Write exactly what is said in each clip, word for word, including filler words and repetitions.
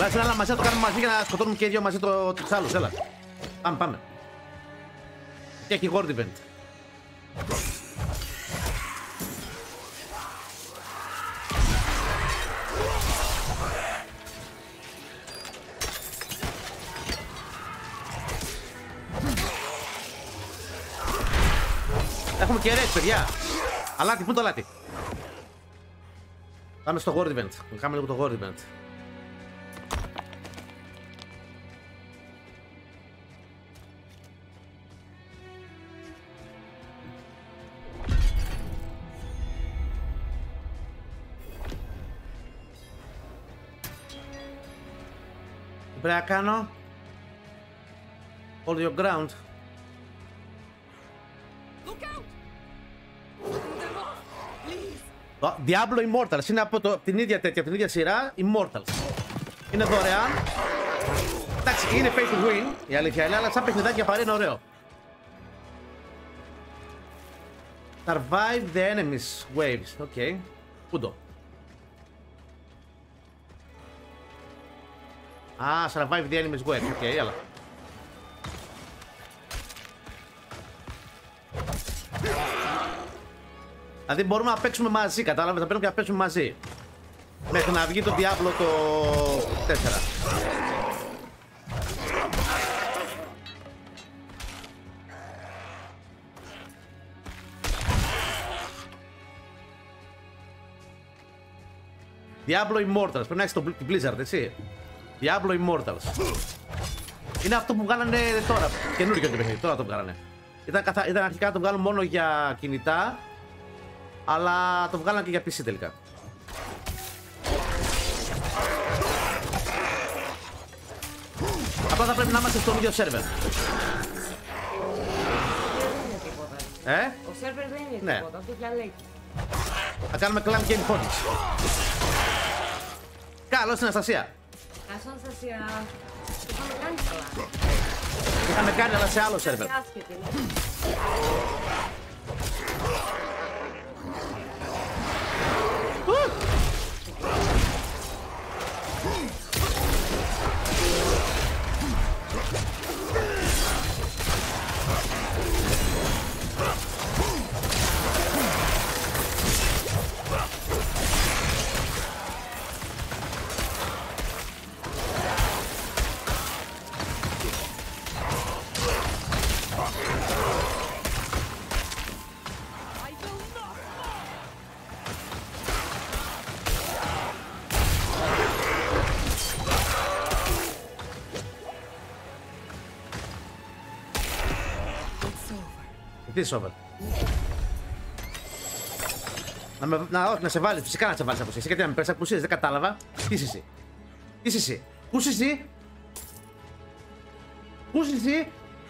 Λάζε άλλα μαζί, να το κάνουμε μαζί για να σκοτώνουμε και οι δύο μαζί το, τους άλλους. Έλα. Πάμε, πάμε. Και έχει World Event. Έχουμε και ρέτς, παιδιά. Αλάτι, πού είναι το αλάτι? Πάμε στο World Event. Κάνουμε λίγο το World Event. Τι πρέπει να κάνω? Hold your ground. Το Diablo Immortals είναι από το, την ίδια τέτοια, την ίδια σειρά, Immortals. Είναι δωρεάν. Εντάξει, είναι pay to win, η αλήθεια είναι, αλλά σαν παιχνιδάκι για παρέα είναι ωραίο. Survive the enemy's waves, οκ. Okay. Πού το? Α, survive the enemy's waves, οκ, okay, έλα. Δηλαδή μπορούμε να παίξουμε μαζί, κατάλαβες, θα παίρνουμε και να παίξουμε μαζί. Μέχρι να βγει το Diablo το τέσσερα. Diablo Immortals, πρέπει να έχεις την Blizzard, έτσι. Diablo Immortals. Είναι αυτό που βγάλανε τώρα, καινούργιο το παιχνίδι, τώρα το βγάλανε. Ήταν, καθα... Ήταν αρχικά να το βγάλουν μόνο για κινητά, αλλά το βγάλανε και για πι σι τελικά. Απλά θα πρέπει να είμαστε στον ίδιο σερβερ. Ε? Ο σερβερ δεν είναι ναι. τίποτα, αυτό πια λέει. Θα κάνουμε clan game phonics. Καλώς, Αναστασία. Καλώς, Αναστασία. Το είχαμε κάνει καλά. Το είχαμε κάνει, αλλά σε άλλο σερβερ. Τι είσαι over. Να, με, να, να σε βάλεις, φυσικά να σε βάλεις απουσίες. Γιατί να με παίρνεις απουσίες, δεν κατάλαβα. Τι είσαι εσύ. Τι είσαι εσύ. Πού είσαι εσύ. Πού είσαι εσύ.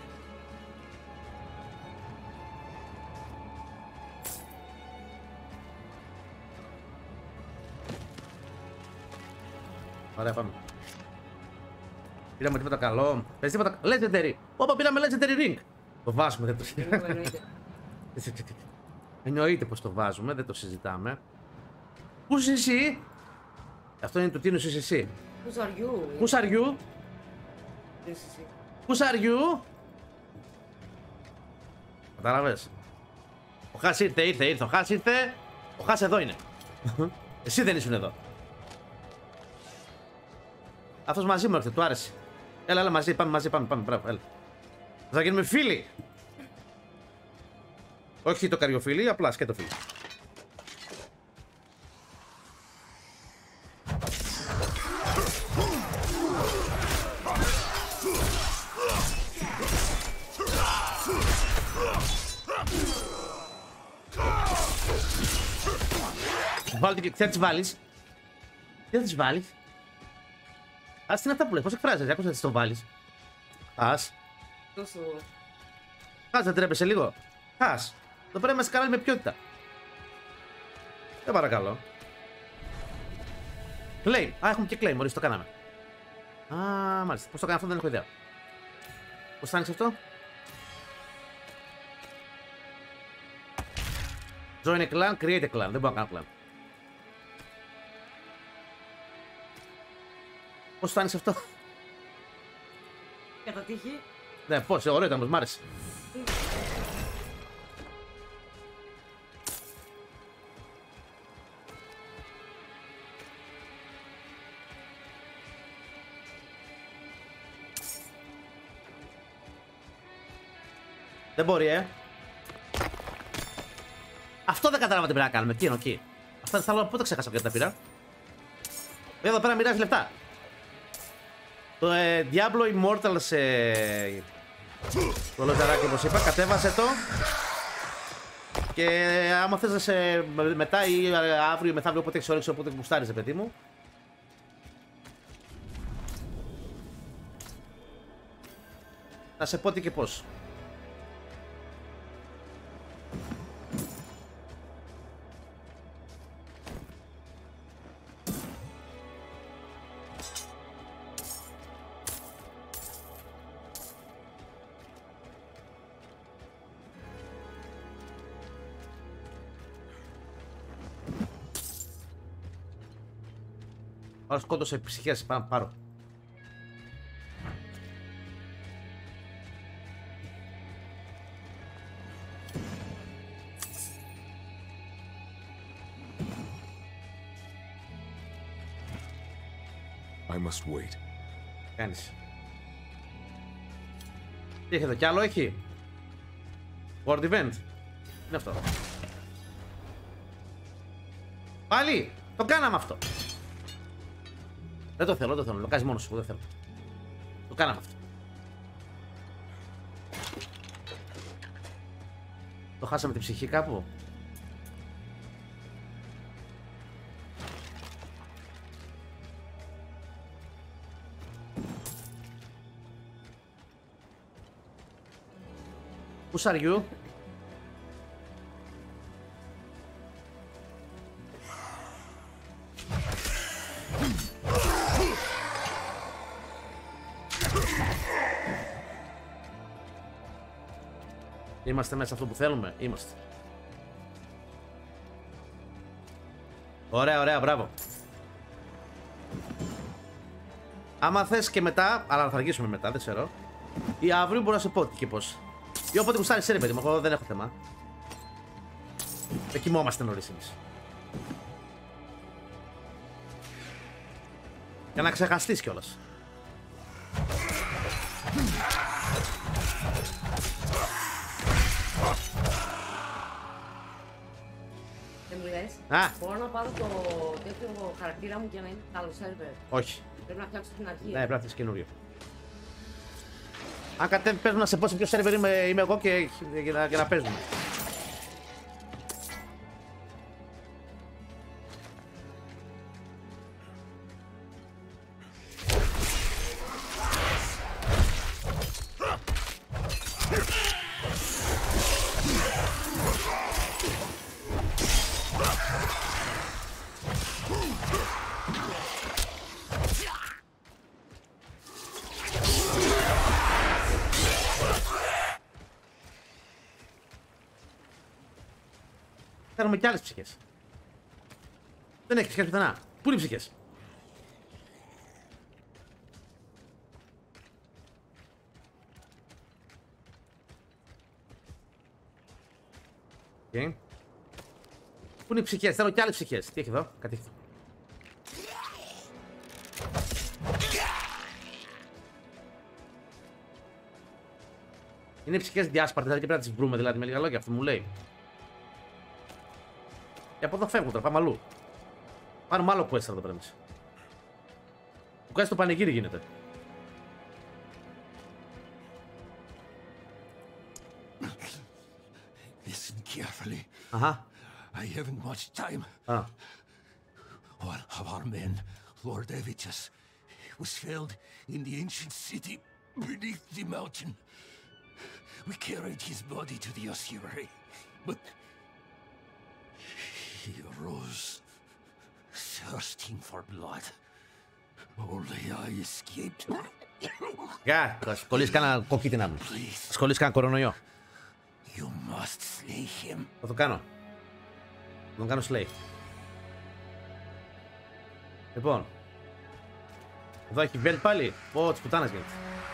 Ωραία, πάμε. Πήραμε τίποτα καλό. Πες τίποτα legendary. Όπα, πήραμε legendary ring. Το βάζουμε, δεν το συζητάμε. Εννοείται πως το βάζουμε, δεν το συζητάμε. Πού είσαι εσύ. Αυτό είναι το τίνος είσαι εσύ. Who's are you? Who's are you? Who's are you? Κατάλαβες. Ο Χάς ήρθε, ήρθε, ήρθε. Ο Χάς ήρθε. Ο Χάς εδώ είναι. Εσύ δεν ήσουν εδώ. Αυτός μαζί μου έρθε, του άρεσε. Έλα, έλα μαζί, πάμε μαζί, πάμε, πάμε, μπράβο, έλα. Θα γίνουμε φίλοι. Όχι το καριοφίλι, απλά σκέτο φίλοι. Βάλτε και θα τις βάλεις. Τι θα τις βάλεις. Ας, τι είναι αυτά που λες, πώς εκφράζεσαι, άκουσα να τις το βάλεις. Ας. Τόσο... Χάς, δεν τρέπεσαι λίγο. Χάς. Το πρέπει να είμαστε κανάλι με ποιότητα. Δεν παρακαλώ. Claim. Α, έχουμε και claim, μόλις το κάναμε. Α, μάλιστα. Πώς το κάνω αυτό δεν έχω ιδέα. Πώς θα άνοιξε αυτό. Join a clan, create a clan. Δεν μπορώ να κάνω clan. Πώς το άνοιξε αυτό? Κατά τύχη. Ναι, πώς, ωραίο ήταν, μ' άρεσε. Δεν μπορεί, ε. Αυτό δεν κατάλαβα τι πρέπει να κάνουμε. Τι είναι εκεί. Αυτά τα άλλα πότε ξέχασα γιατί τα πήρα. Εδώ πέρα μοιράζει λεφτά. Το ε, Diablo Immortals ε, το λοζαράκι όπως είπα, κατέβασε το. Και άμα θες να σε μετά ή αύριο ή μεθαύριο όποτε έχεις όρεξη όποτε γουστάρεις, παιδί μου. Να σε πω τι και πώς. Άρα σκότωσε ψυχές, πάνω πάρω. I must wait. Κάνεις. Τι έχει εδώ κι άλλο, έχει. World Event. Είναι αυτό. Πάλι, το κάναμε αυτό. Δεν το θέλω, δεν το θέλω. Το κάνεις μόνος σου, δεν θέλω. Το κάναμε αυτό. Το χάσαμε την ψυχή κάπου. Πού are you? Είμαστε μέσα σε αυτό που θέλουμε, είμαστε. Ωραία, ωραία, μπράβο. Άμα θες και μετά, αλλά θα αργήσουμε μετά, δεν ξέρω. Ή αύριο μπορώ να σε πω τι και πώς. Ή όποτε γουστάρεις, ρε παιδί μου, εγώ δεν έχω θέμα. Δεν κοιμόμαστε νωρίς εμείς. Για να ξεχαστείς κιόλας. Δεν μου λες, Α. μπορώ να πάρω το τέτοιο χαρακτήρα μου και να είναι άλλο σερβερ. Όχι. Πρέπει να φτιάξω την αρχή. Ναι, πρέπει να φτιάξεις καινούριο. Αν κατέβει, παίζουμε να σε πω σε ποιο σερβερ είμαι, είμαι εγώ και για να, για να παίζουμε. Κάνουμε κι άλλες ψυχές. Δεν έχει ψυχές πουθενά. Πού είναι οι ψυχές? Okay. Πού είναι οι ψυχές? Θέλω κι άλλες ψυχές. Τι έχει εδώ? Κάτι έχει. Είναι ψυχές διάσπαρτες, δηλαδή και πρέπει να τις βρούμε, δηλαδή με λίγα λόγια, αυτό μου λέει. Και από εδώ φεύγουν τώρα, πάμε αλλού. Πάρουμε άλλο quest εδώ πέρα εμείς. Το quest στο πανηγύρι γίνεται. Listen carefully. Αχα. I haven't much time. Α. One of our men, Lord Evichus, was felled in the ancient city beneath the mountain. We carried his body to the ossuary, but he arose, thirsting for blood. Only I escaped. Γεια, θα σκολείς κανένα κοκκίτινα μου. Θα σκολείς κανένα κορονοϊό. You must slay him. Θα το κάνω. Θα τον κάνω slay. Λοιπόν. Εδώ έχει βέλτ πάλι. Ω, τις πουτάνες γίνεται.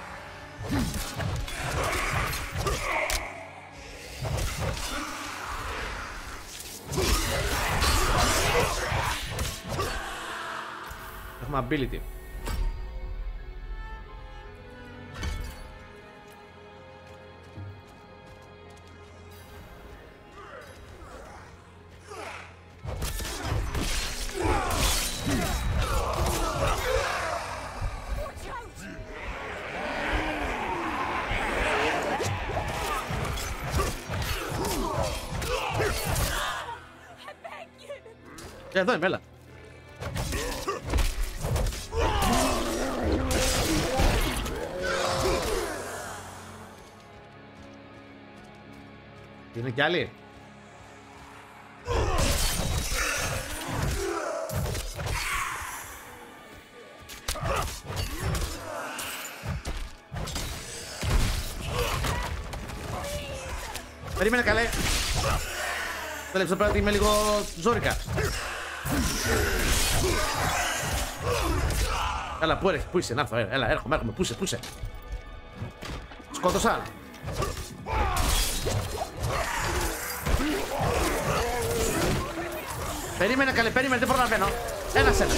Έχουμε ability. Εδώ είμαι, έλα. Είναι κι άλλοι. Περίμενε καλέ. Τέλεψα πρέπει είμαι λίγο ζόρικα. Έλα, πού έρχεσαι, πού είσαι, να έρθω, έλα, έρχομαι, έρχομαι, πού είσαι, πού είσαι. Σκότωσα. Περίμενε καλέ, περίμενε, δεν προλαβαίνω. Ένας ένας.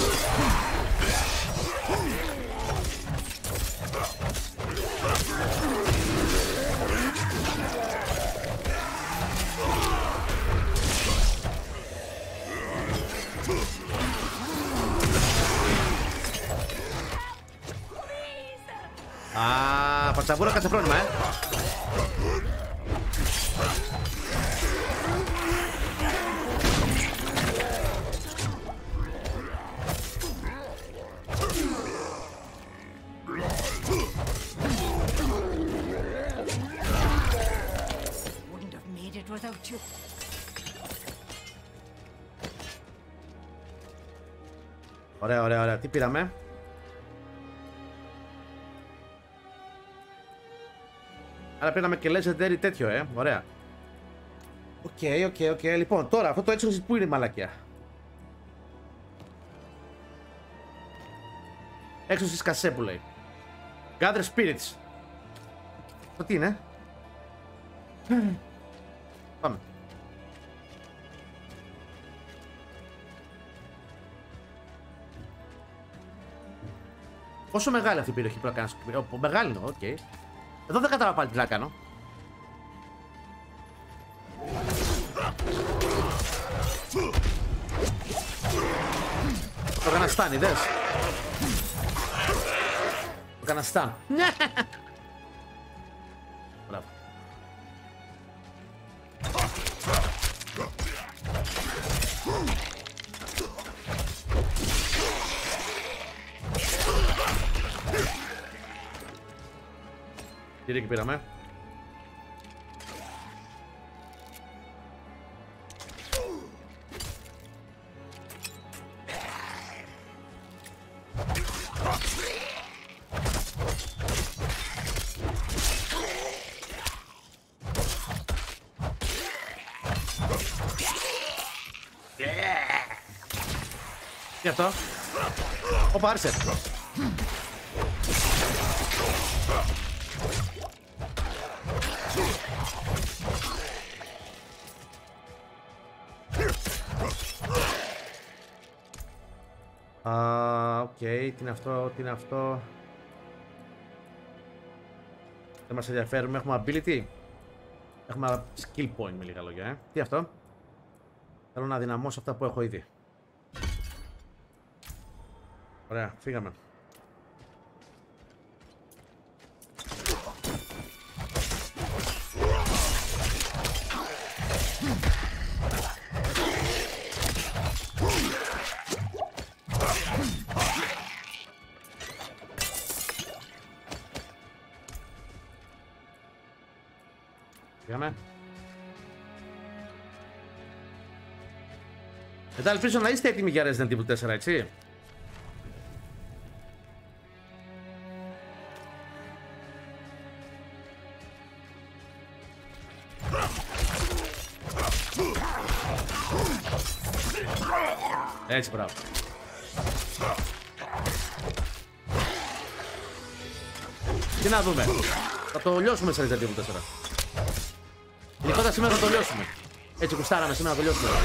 Α, πατσαβούρα κάτσε πρόβλημα, ε. Ωραία, ωραία, ωραία. Τι πήραμε? Άρα πήραμε και legendary τέτοιο, ε. Ωραία. Οκ, οκ, οκ. Λοιπόν, τώρα αυτό το exorcist που είναι, μαλακιά? Exorcist κασέ που λέει. Gather spirits. Το τι είναι? Πάμε. Πόσο μεγάλη αυτή η περιοχή που να κάνω? Oh, μεγάλη είναι, οκ. Okay. Εδώ δεν κατάλαβα πάλι τι να κάνω. Το έκανα stun, είδες? Το έκανα stun. Μπράβο. Τι ρίκη πήραμε? Τι αυτό? Όπα, άρχισε. Α, οκ, τι είναι αυτό, τι είναι αυτό? Δεν μας ενδιαφέρουμε, έχουμε ability. Έχουμε skill point με λίγα λόγια, ε. Τι αυτό? Θέλω να δυναμώσω αυτά που έχω ήδη. Ωραία, φύγαμε. Φύγαμε. Μετά ελπίζω να είστε έτοιμοι για Resident Evil τέσσερα, έτσι. Έτσι, μπράβο. Τι να δούμε. Θα το λιώσουμε σε Resident Evil τέσσερα. Γενικότερα σήμερα θα το λιώσουμε. Έτσι κουστάραμε σήμερα να το λιώσουμε.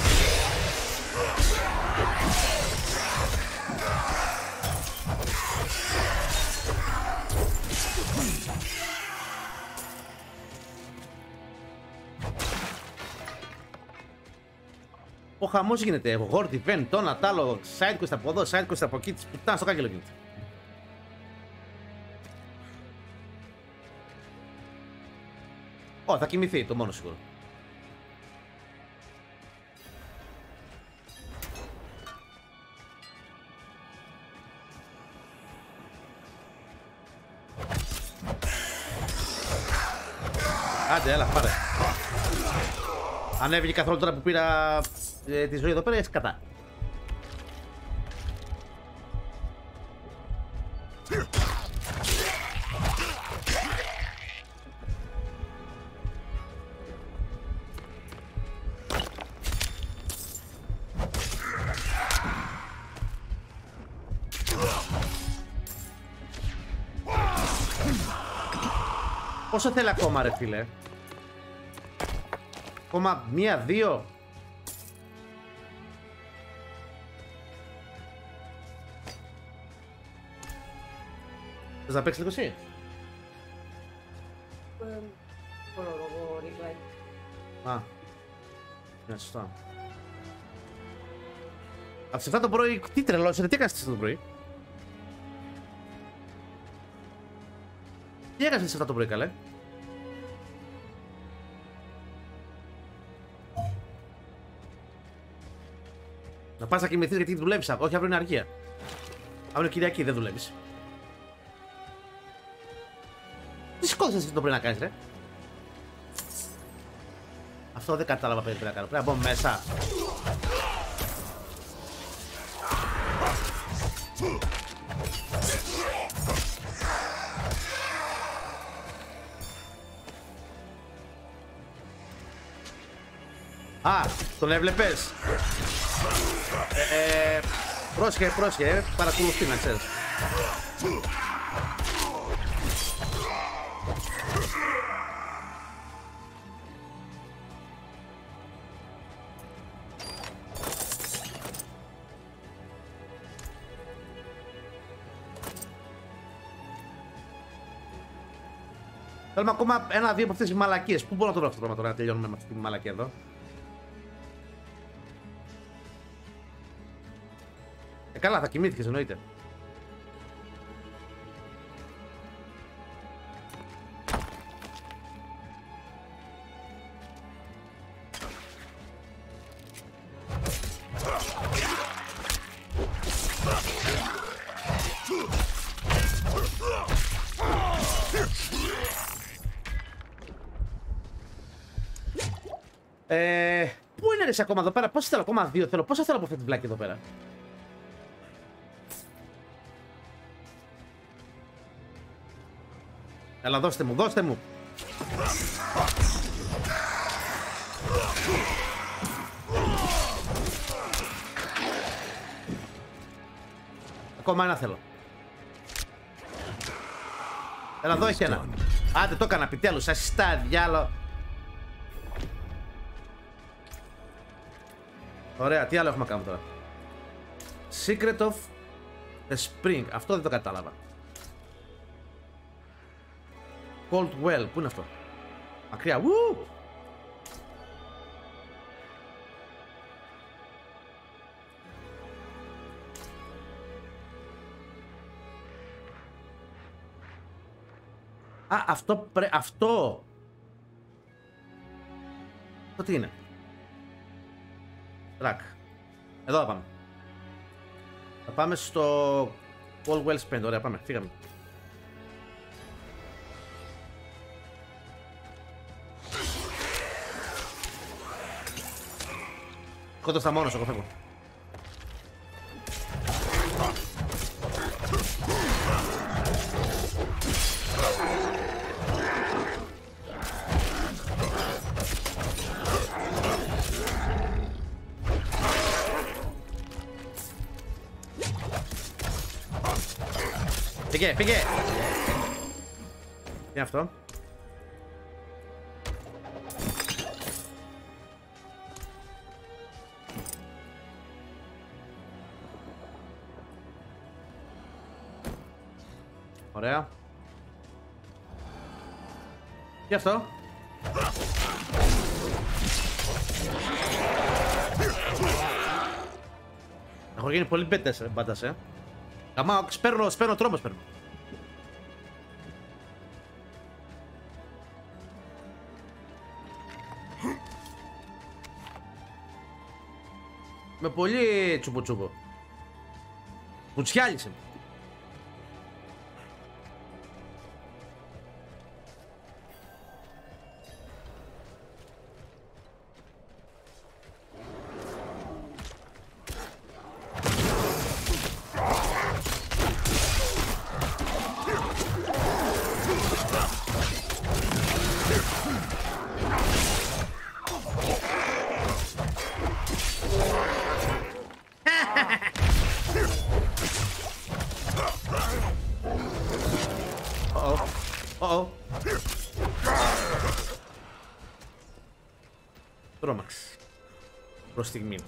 Ο χαμός γίνεται. Έχω γόρτι, βεν, τόνα, τάλο, side quest από εδώ, side quest από εκεί, της πουτάνας στο κάγκελο γίνεται. Ω, θα κοιμηθεί το μόνο σίγουρο. Άντε, έλα, πάρε. Ανέβηκε καθόλου τώρα που πήρα ε, τη ζωή εδώ πέρα, έτσι κατά. Πόσο θέλει ακόμα ρε φίλε? Ακόμα μία, δύο. Θες να παίξεις λίγο εσύ? Μπορώ εγώ replay. Α, είναι σωστά. Από τις εφτά το πρωί, τι τρελό είσαι, τι έκανες τις εφτά το πρωί? Τι έκανες τις εφτά το πρωί καλέ? Να πας να κοιμηθείς γιατί δουλεύεις, όχι αύριο είναι αργία. Αύριο Κυριακή δεν δουλεύεις. Τι σηκώθηκες αυτό το πρέπει να κάνεις ρε? Αυτό δεν κατάλαβα πρέπει να κάνω, πρέπει να μπω μέσα. Α, τον έβλεπες? Ε, ε, πρόσχε, πρόσχε, παρακολουθεί να ξέρεις. Θέλουμε ακόμα ένα-δύο από αυτές τις μαλακίες. Πού μπορώ να το βρω αυτό το πράγμα τώρα να τελειώνουμε με αυτή τη μαλακία εδώ? Ε, καλά, θα κοιμήθηκες εννοείται. Ε, πού είναι ρε σε ακόμα εδώ πέρα, πόσα θέλω, ακόμα δύο θέλω, πόσα θέλω από αυτή τη βλάκη εδώ πέρα? Έλα δώστε μου, δώστε μου. Ακόμα ένα θέλω. Έλα εδώ έχει ένα. Άντε το έκανα επιτέλους, σας στα διάλο. Ωραία, τι άλλο έχουμε να κάνουμε τώρα? Secret of the Spring, αυτό δεν το κατάλαβα. Cold Well, πού είναι αυτό? Μακριά, ου! Α, αυτό πρέ... αυτό! Αυτό τι είναι? Track. Εδώ θα πάμε. Θα πάμε στο Cold Well Spend, ωραία πάμε, φύγαμε. Σκότωστα μόνος, εγώ φεύγω. Φύγε, φύγε! είναι αυτό. Ωραία. Και αυτό. Έχω γίνει πολύ μπέτες, μπάντας, ε. Καμά, σπέρνω, σπέρνω τρόμο, σπέρνω. Με πολύ τσουπο τσουπο. Πουτσιάλισε. Uh-oh. Τρόμαξ. Προς στιγμή.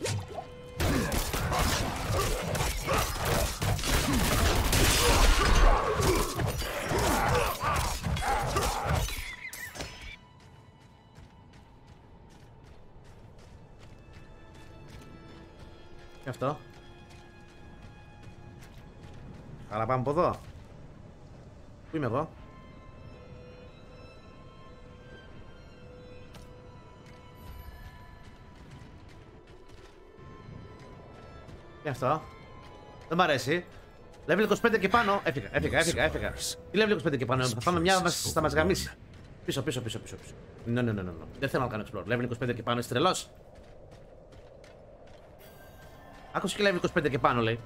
Και αυτό. Άρα πάμε από εδώ. Πού είμαι εγώ? Και αυτό. Δεν μ' αρέσει. Level είκοσι πέντε και πάνω. Έφυγα, έφυγα, έφυγα, έφυγα. Τι level είκοσι πέντε και πάνω? Θα πάμε μια, θα μας γαμίσει. Πίσω, πίσω, πίσω, πίσω. Ναι, ναι, ναι, ναι. Δεν θέλω να κάνω explore. Level είκοσι πέντε και πάνω, είσαι τρελός? Άκουσε και level είκοσι πέντε και πάνω, λέει.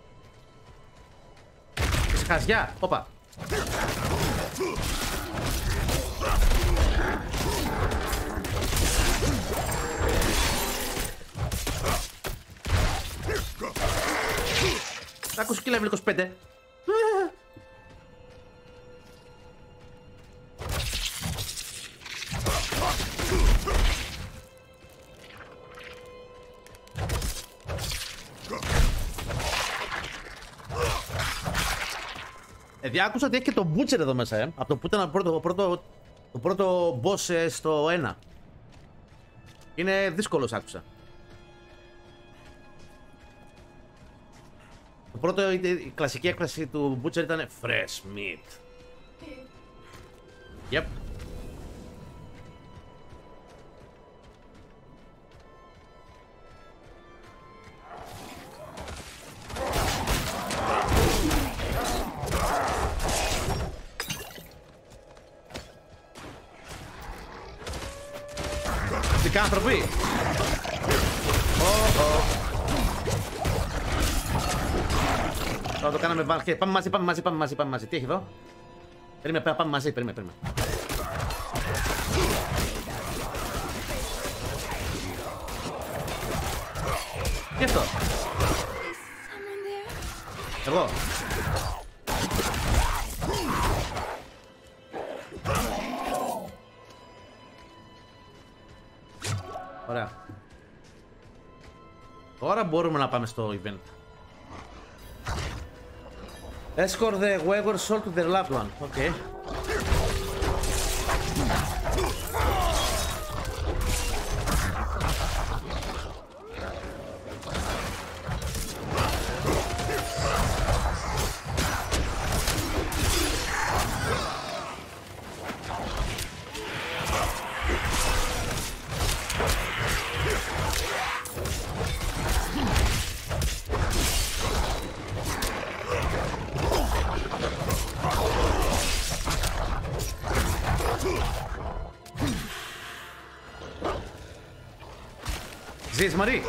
Είσαι χαζιά. Όπα. Άκουσε και level είκοσι πέντε. Ε, διάκουσα ότι έχει και το Butcher εδώ μέσα, ε. Από το που ήταν το πρώτο, το πρώτο, το πρώτο boss ε, στο ένα. Είναι δύσκολος, άκουσα. Το πρώτο, η κλασική έκφραση του Butcher ήταν fresh meat. Yep. Άνθρωποι. Oh, oh. Τώρα το κάναμε βάρκε. Πάμε μαζί, πάμε μαζί, πάμε μαζί, πάμε μαζί. Τι έχει εδώ? Περίμενε, πάμε μαζί, περίμενε, περίμενε. Τι αυτό? Εγώ. Ωραία. Τώρα μπορούμε να πάμε στο event. Escort the wayward soul to their loved one. Okay. Ζεις, Μαρή!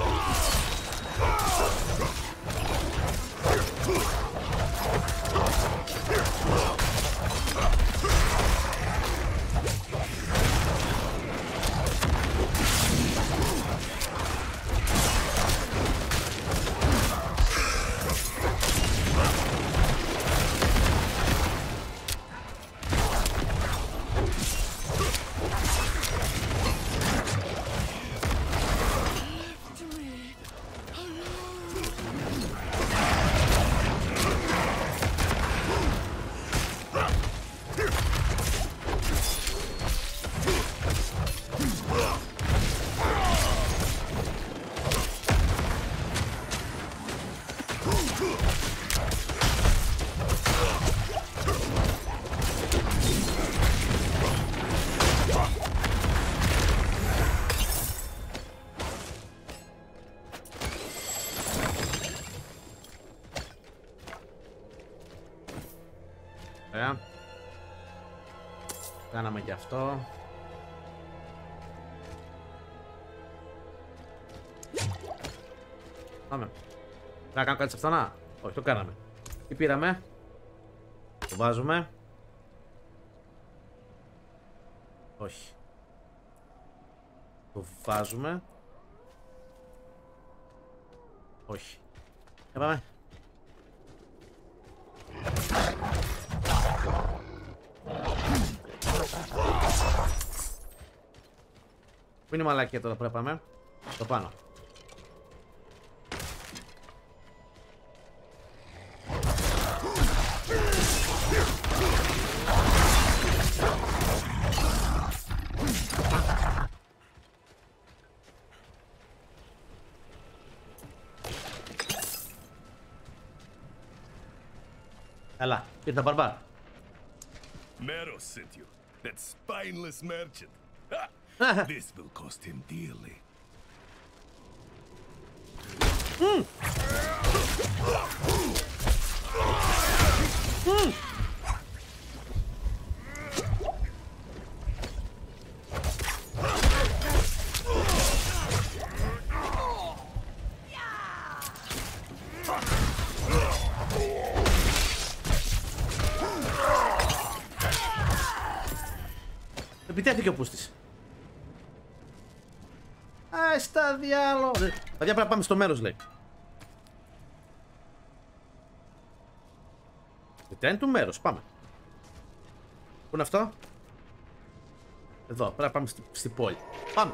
Κάναμε και αυτό. Πάμε. Να κάνω κάτι σε αυτά, να. Όχι, το κάναμε. Τι πήραμε. Το βάζουμε. Όχι. Το βάζουμε. Όχι. Για πάμε. Πού είναι η μαλακία τώρα που πρέπει να πάμε. Το πάνω. Έλα, ήρθα μπαρμπάρ. Meros sent you. That spineless merchant. Ha! This will cost him dearly. Mm. Mm. Επιτέθηκε ο πούστης. Α, στα διάλο. Παιδιά, πρέπει να πάμε στο μέρος, λέει. Return του μέρος, πάμε. Πού είναι αυτό? Εδώ, πρέπει να πάμε στη, στη πόλη. Πάμε.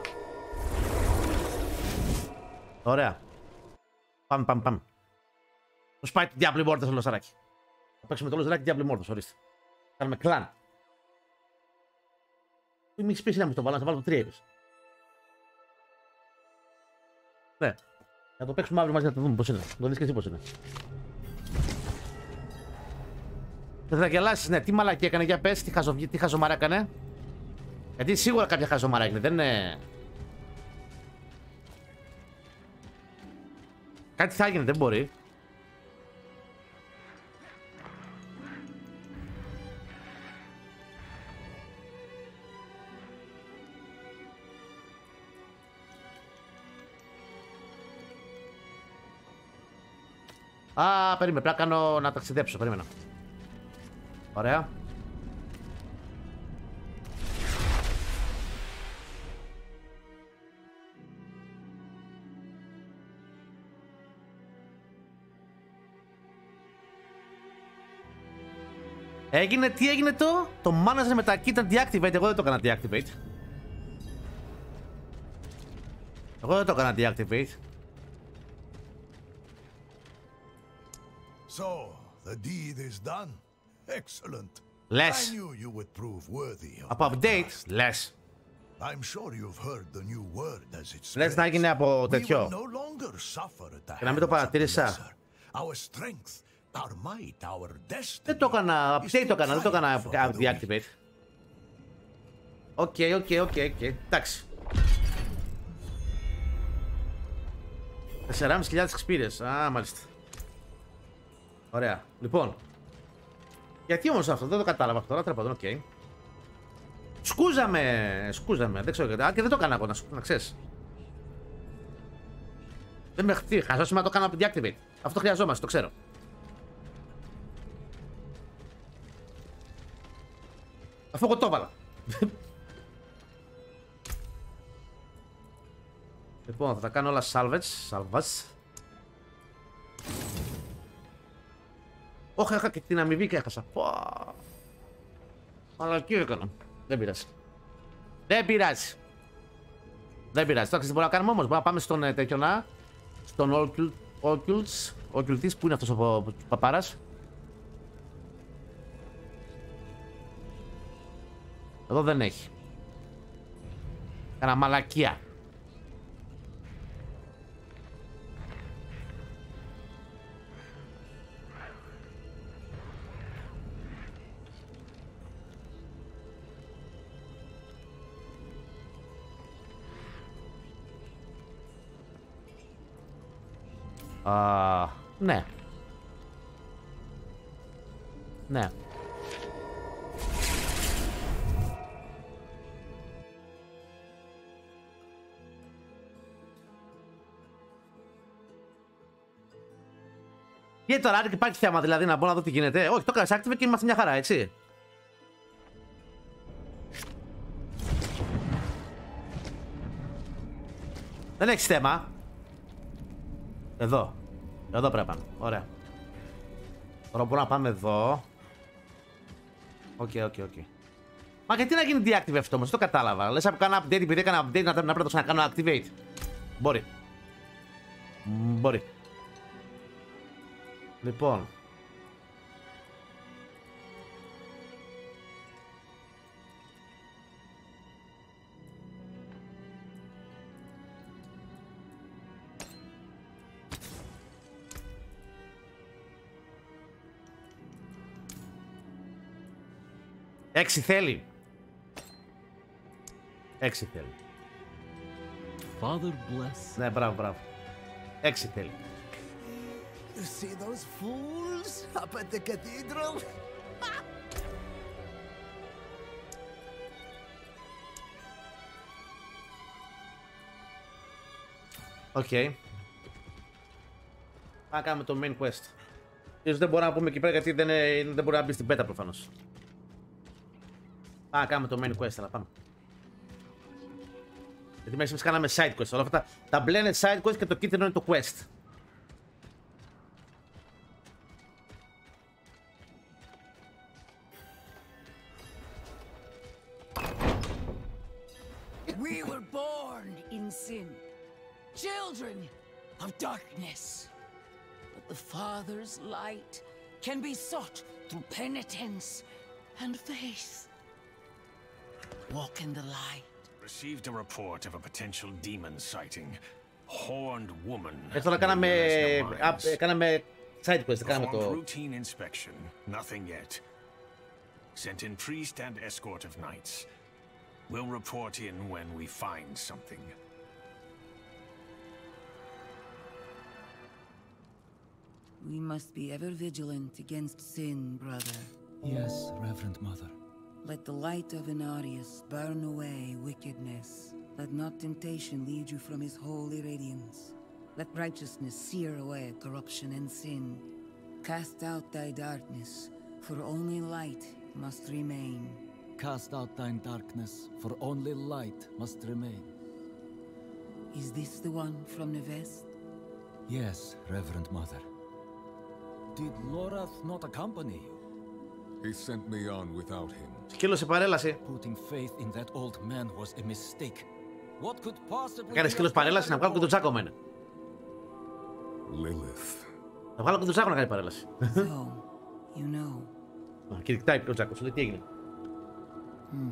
Ωραία. Πάμε, πάμε, πάμε. Πώς πάει το Diablo Iv στο λοσαράκι. Θα παίξουμε το λοσαράκι Diablo Iv, ορίστε. Κάνουμε κλάν. Ή μη έχεις πει να μην το βάλω, να το βάλω το τρία είπες. Ναι. Θα το παίξουμε αύριο μαζί να το δούμε πώς είναι. Να το δεις και εσύ πώς είναι. Δεν θα γελάσεις, ναι. Τι μαλακή έκανε, για πες, τι, χαζο, τι χαζομάρα έκανε. Γιατί σίγουρα κάποια χαζομάρα έγινε, δεν είναι... Κάτι θα έγινε, δεν μπορεί. Α, περίμενε, πρέπει να κάνω να ταξιδέψω, περίμενα. Ωραία. Έγινε, τι έγινε το? Το manager με τα key ήταν deactivate, εγώ δεν το έκανα deactivate. Εγώ δεν το έκανα deactivate. So, the deed is done. Excellent. Less. I knew you would prove worthy of Από my update, trust. less. I'm sure you've heard the new word as it Less spreads. να γίνει από We will τέτοιο. no longer suffer at the Και να μην το hands of the παρατήρησα. lesser. Our strength, our might, our destiny. Δεν το έκανα, is update to το έκανα, δεν το έκανα triumph over the weak. deactivate. Οκ, οκ, οκ, οκ, εντάξει. τέσσερις χιλιάδες experience, α, μάλιστα. Ωραία, λοιπόν. Γιατί όμως αυτό, δεν το κατάλαβα αυτό τώρα, τρέπα οκ. Σκούζαμε, σκούζαμε, δεν ξέρω γιατί, α, και δεν το έκανα εγώ, να, να ξέρεις. Δεν με χτύρει, χαζό σήμερα το κάνω από deactivate. Αυτό χρειαζόμαστε, το ξέρω. Αφού εγώ το έβαλα. Λοιπόν, θα τα κάνω όλα salvage, salvage. Όχι, είχα και την αμοιβή και έχασα. Μαλακή έκανα. Δεν πειράζει. Δεν πειράζει. Δεν πειράζει. Τώρα ξέρετε τι μπορούμε να κάνουμε όμως. Μπορούμε να πάμε στον τέτοιο να. Στον Occults. Occultist, που είναι αυτός ο παπάρας. Εδώ δεν έχει. Κάνα μαλακία. Α, ναι. Ναι. Και τώρα, αν υπάρχει θέμα δηλαδή να μπορώ να δω τι γίνεται. Όχι, το έκανες active και είμαστε μια χαρά, έτσι. Δεν έχεις θέμα. Εδώ. Εδώ πρέπει να πάμε. Ωραία. Τώρα μπορούμε να πάμε εδώ. Οκ, οκ, οκ. Μα γιατί να γίνει deactivate αυτό όμως, δεν το κατάλαβα. Λες να κάνω update επειδή έκανα update να, να πρέπει να το ξανακάνω activate. Μπορεί. Μπορεί. Λοιπόν. Έξι θέλει. Έξι θέλει. Father bless. Ναι, μπράβο, μπράβο. Έξι θέλει. You see those fools up at the cathedral? Οκ. Okay. Πάμε κάνουμε το main quest. Ίσως δεν μπορούμε να πούμε εκεί πέρα γιατί δεν, είναι, δεν μπορεί να μπει στην πέτα προφανώς. Πάμε κάνουμε το main quest, αλλά πάμε. Γιατί μέσα εμείς κάναμε side quest. Όλα αυτά τα μπλε είναι side quest και το κίτρινο είναι το quest. We were born in sin, children of darkness. But the Father's light can be sought through penitence and faith. Walk in the light. Received a report of a potential demon sighting. Horned woman. Έτσι τώρα κάναμε, κάναμε side quest, κάναμε το... routine inspection. Nothing yet. Sent in priest and escort of knights. We'll report in when we find something. We must be ever vigilant against sin, brother. Yes, Reverend Mother. Let the light of Inarius burn away wickedness. Let not temptation lead you from his holy radiance. Let righteousness sear away corruption and sin. Cast out thy darkness, for only light must remain. Cast out thine darkness, for only light must remain. Is this the one from the west? Yes, Reverend Mother. Did Lorath not accompany you? He sent me on without him. Σκύλο σε παρέλαση. Putting faith in that old man was a mistake. What could possibly... Κάνε σκύλος παρέλαση να βγάλω και τον Τζάκο μένα. Lilith. Να βγάλω και τον Τζάκο να κάνει παρέλαση. So, you know. Α, κηρυκτάει ο Τζάκος, λέει τι έγινε. Hmm.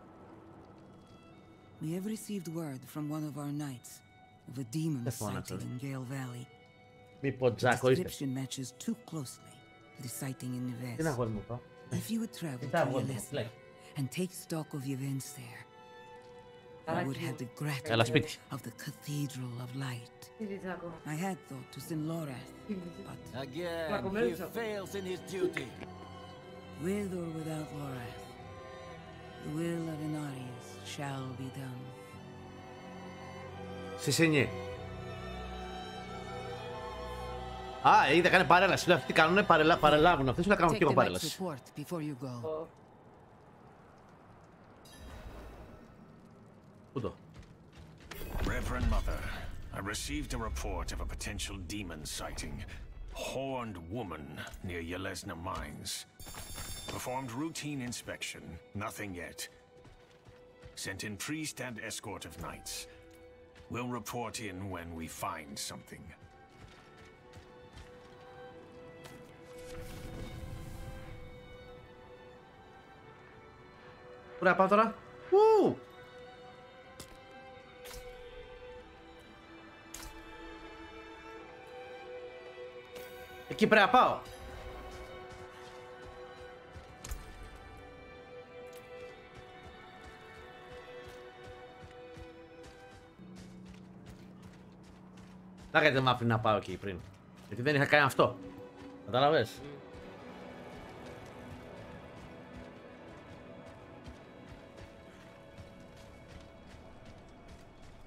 We have received word from one of our knights of a demon sighting in Gale Valley. Μήπως Τζάκο The είστε. description matches too closely to the sighting in the Τι να west. αγόρι μου αυτό. If you would travel to Yelesna and take stock of the events there, I would have the gratitude of the Cathedral of Light. I had thought to send Lorath, but Again, he fails in his duty. with or without Lorath, the will of Inarius shall be done. Σισινή. Α, είδα κάνει παρέλαση. Λέω αυτοί κάνουνε παρελα... παρελάβουν. Αυτοί σου να κάνουν και εγώ παρέλαση. Πού το? Reverend Mother, I received a report of a potential demon sighting. Horned woman near Yelesna Mines. Performed routine inspection. Nothing yet. Sent in priest and escort of knights. We'll report in when we find something. Πού να πάω τώρα? Ου! Εκεί πρέπει να πάω. Να γιατί δεν μ' άφηνε να πάω εκεί πριν. Γιατί δεν είχα κάνει αυτό. Κατάλαβες?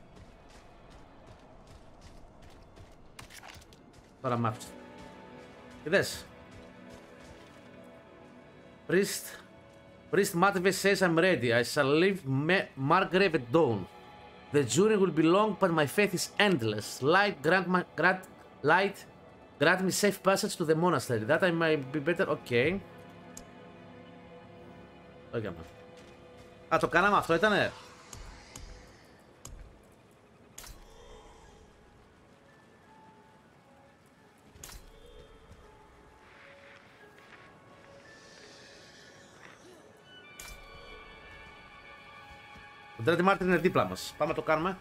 Τώρα μ' άφησε. Είδες. Priest, Priest Matve says I'm ready. I shall leave Margrave at dawn. The journey will be long, but my faith is endless. Light, grant, my, grant, light, grant me safe passage to the monastery. That I might be better. Okay. Okay. Α, το κάναμε αυτό, ήτανε. Ο Dread Martin είναι δίπλα μας. Πάμε να το κάνουμε.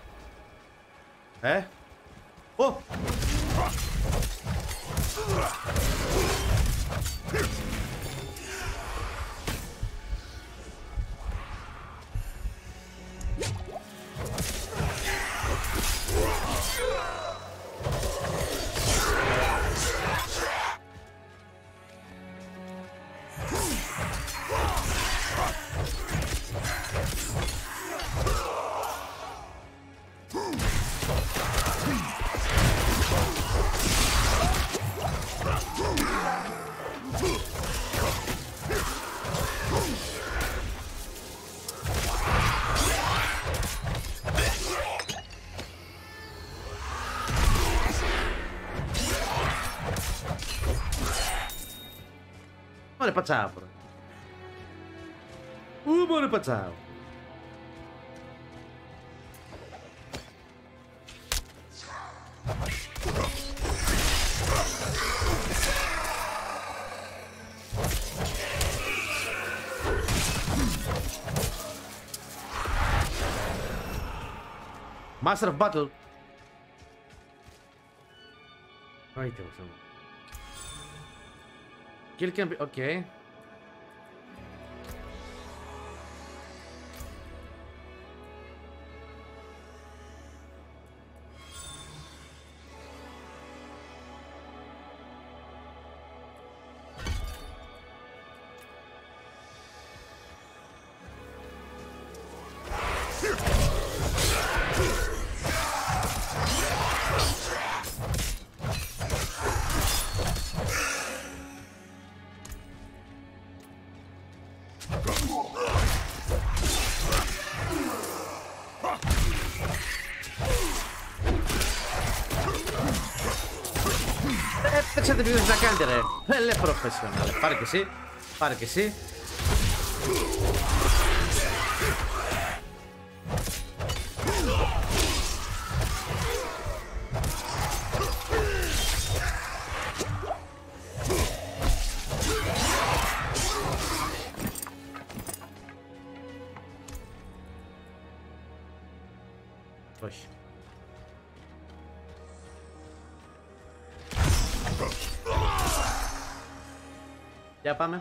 Ε. Ω! Μωρέ πατσάω. Ου, μωρέ πατσάω. Master of Battle. Items. Kill can be okay. Παίξατε τι να κάνετε ρε. Έλε professional. Πάρε και εσύ. Πάρε και εσύ. Όχι. Για πάμε.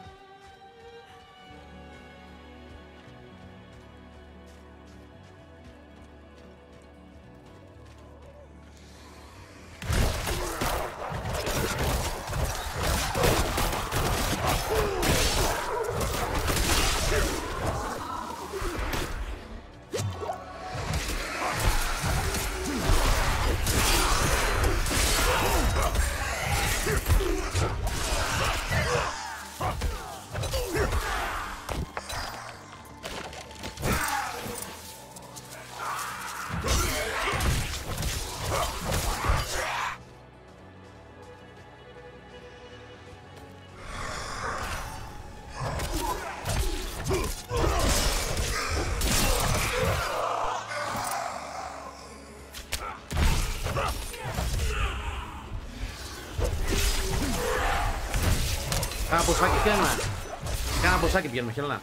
Κάνα μποσάκι πιένουμε. Κάνα μποσάκι πιένουμε, Χέλνα.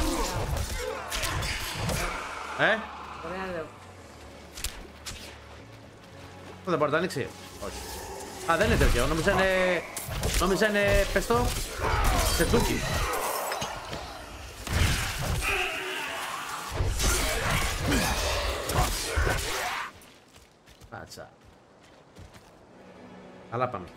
Ε? Ωραία λέω. Δεν μπορεί να το ανοίξει. Όχι. Α, δεν είναι τέτοιο. Νόμιζα είναι... Νόμιζα είναι... Πες το... Σετζούκι. Πάτσα. Αλλά πάμε.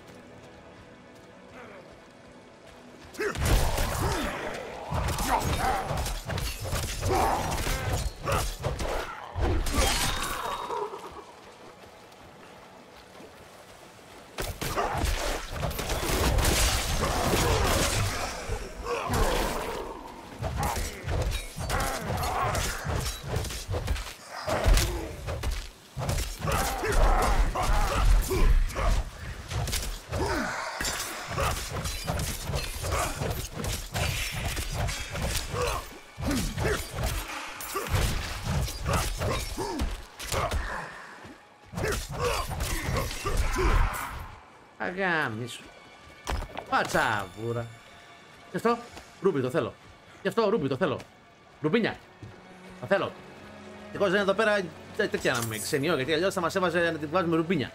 Αγάμισου. Πατσαβούρα. Γι' αυτό ρούμπι το θέλω. Γι' αυτό ρούμπι το θέλω. Ρουμπίνια. Τα θέλω. Εγώ δεν είναι εδώ πέρα τέτοια να με ξενιώ, γιατί αλλιώς θα μας έβαζε να την βάζουμε ρουμπίνια.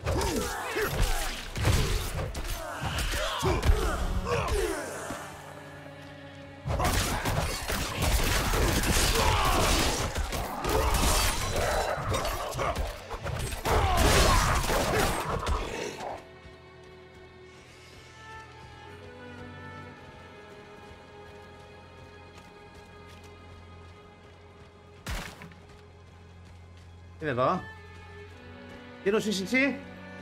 Είναι εδώ. Τι είναι ο Σισιτσί?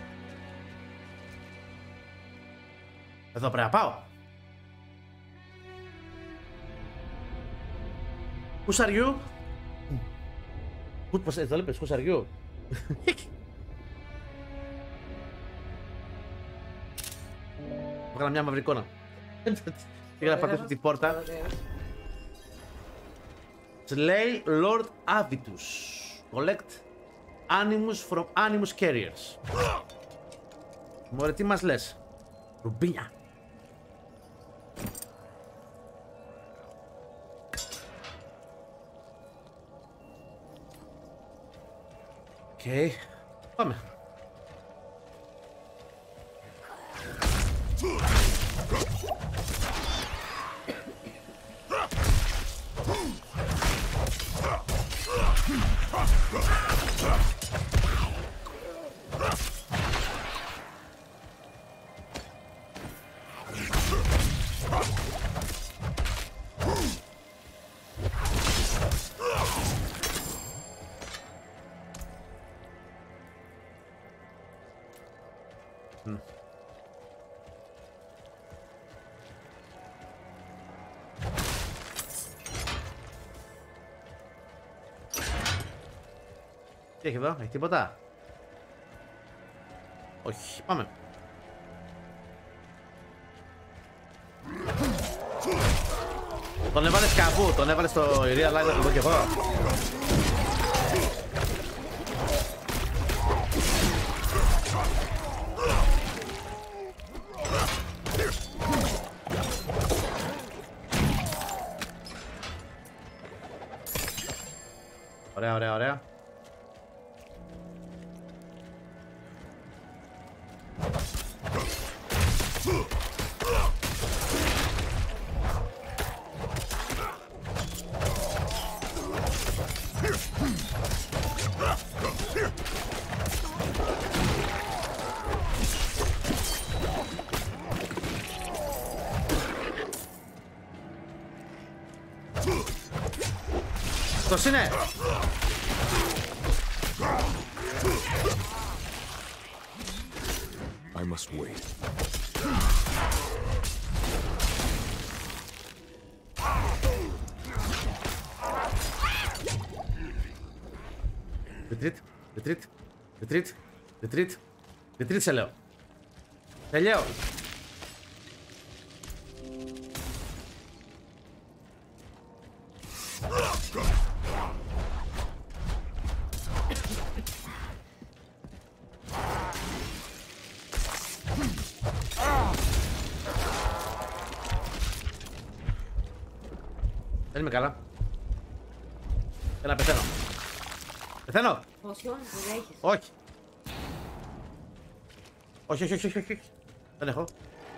Εδώ πρέπει να πάω. Who are you? Πώς το λείπες, who are you? Βγάλα μια μαύρη εικόνα. Πήγα να πατήσω την πόρτα. Slay Lord Avitus. Collect animus from animus carriers. Μωρέ, τι μας λες? Ρουμπίνια. Οκ, okay. Πάμε. Τι έχει εδώ, έχει τίποτα? Όχι, πάμε. Τον έβαλες κάπου, τον έβαλες στο real life εδώ και εδώ. Ωραία, ωραία, ωραία. Αυτός είναι! I must wait. Retreat, retreat, retreat, retreat, retreat σε λέω. Τελειώ. Δεν είμαι καλά. Έλα, πεθαίνω. Πεθαίνω. Ποσιόν, δεν έχεις. Όχι. Όχι, όχι, όχι, όχι, όχι. Δεν έχω.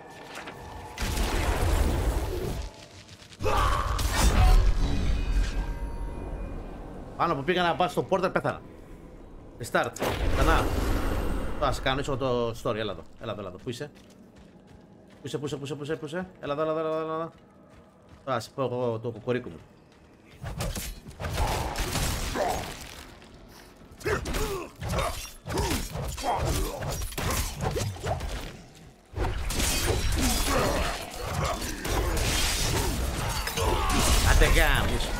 Πάνω που πήγα να πάω στο πόρτερ πέθανα. Restart. Ξανά. Τώρα σε κάνω το story. Έλα εδώ. Έλα εδώ, έλα εδώ. Πού είσαι? Πού είσαι, πού είσαι, πού είσαι, πού είσαι, πού είσαι? Έλα εδώ, έλα εδώ, έλα εδώ. Τώρα σε πω εγώ το κοκορίκο μου. Άντε γάμις.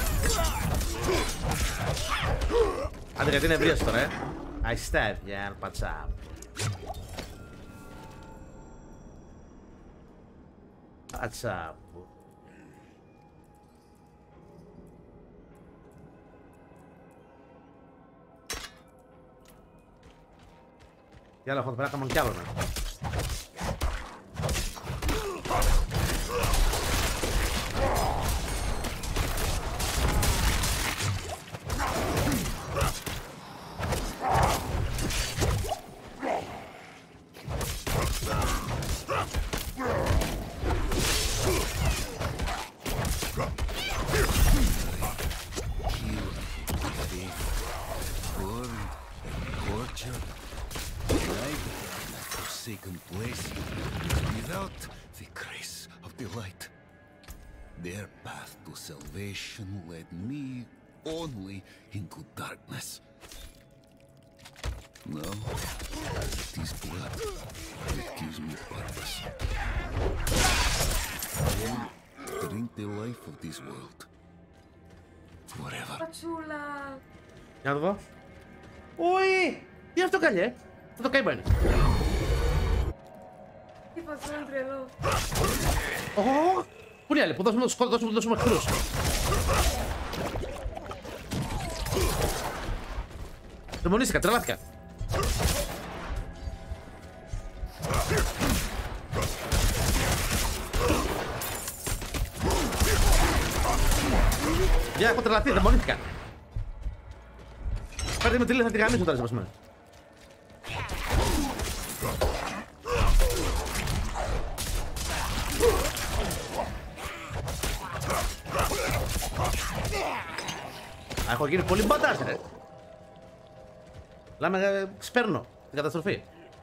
Άντε γιατί είναι ευρείας τώρα, ε. I stab, yeah, what's up. What's up. Τι άλλο έχω εδώ πέρα, κάμουν κι άλλο, ναι. Place without the grace of the light. Their path to salvation led me only into darkness. Now, it is blood that gives me purpose. Then, drink the life of this world. Forever. Πατσούλα. Για να το δω. Ουι! Τι αυτό καλιέ? Αυτό το καημό είναι. Τι πατσούλα τρελό. Ω! Πού είναι άλλη, που δώσουμε το σκότω, δώσουμε, δώσουμε εχθρούς. Δαιμονίστηκα, τρελάθηκα. Για, έχω τρελαθεί, δαιμονήθηκα. Πάρτε με τη λίθα, θα τη γαμίσω τώρα, σπασμένα. Έχω γίνει πολύ μπαντάς, ρε. Λάμε, σπέρνω την καταστροφή.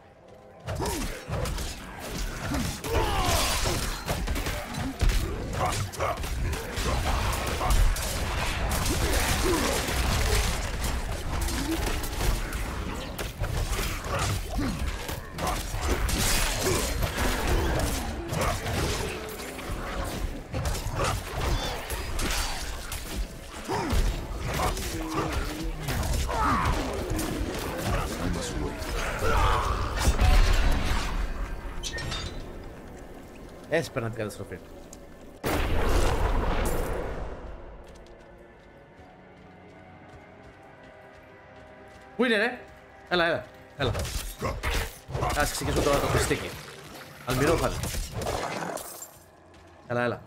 Έσπερνα την καταστροφή. Πού είναι, ρε? Έλα, έλα, έλα. Ας ξεκινήσουμε τώρα το πιστίκι. Αλμυρόφανη. Έλα, έλα.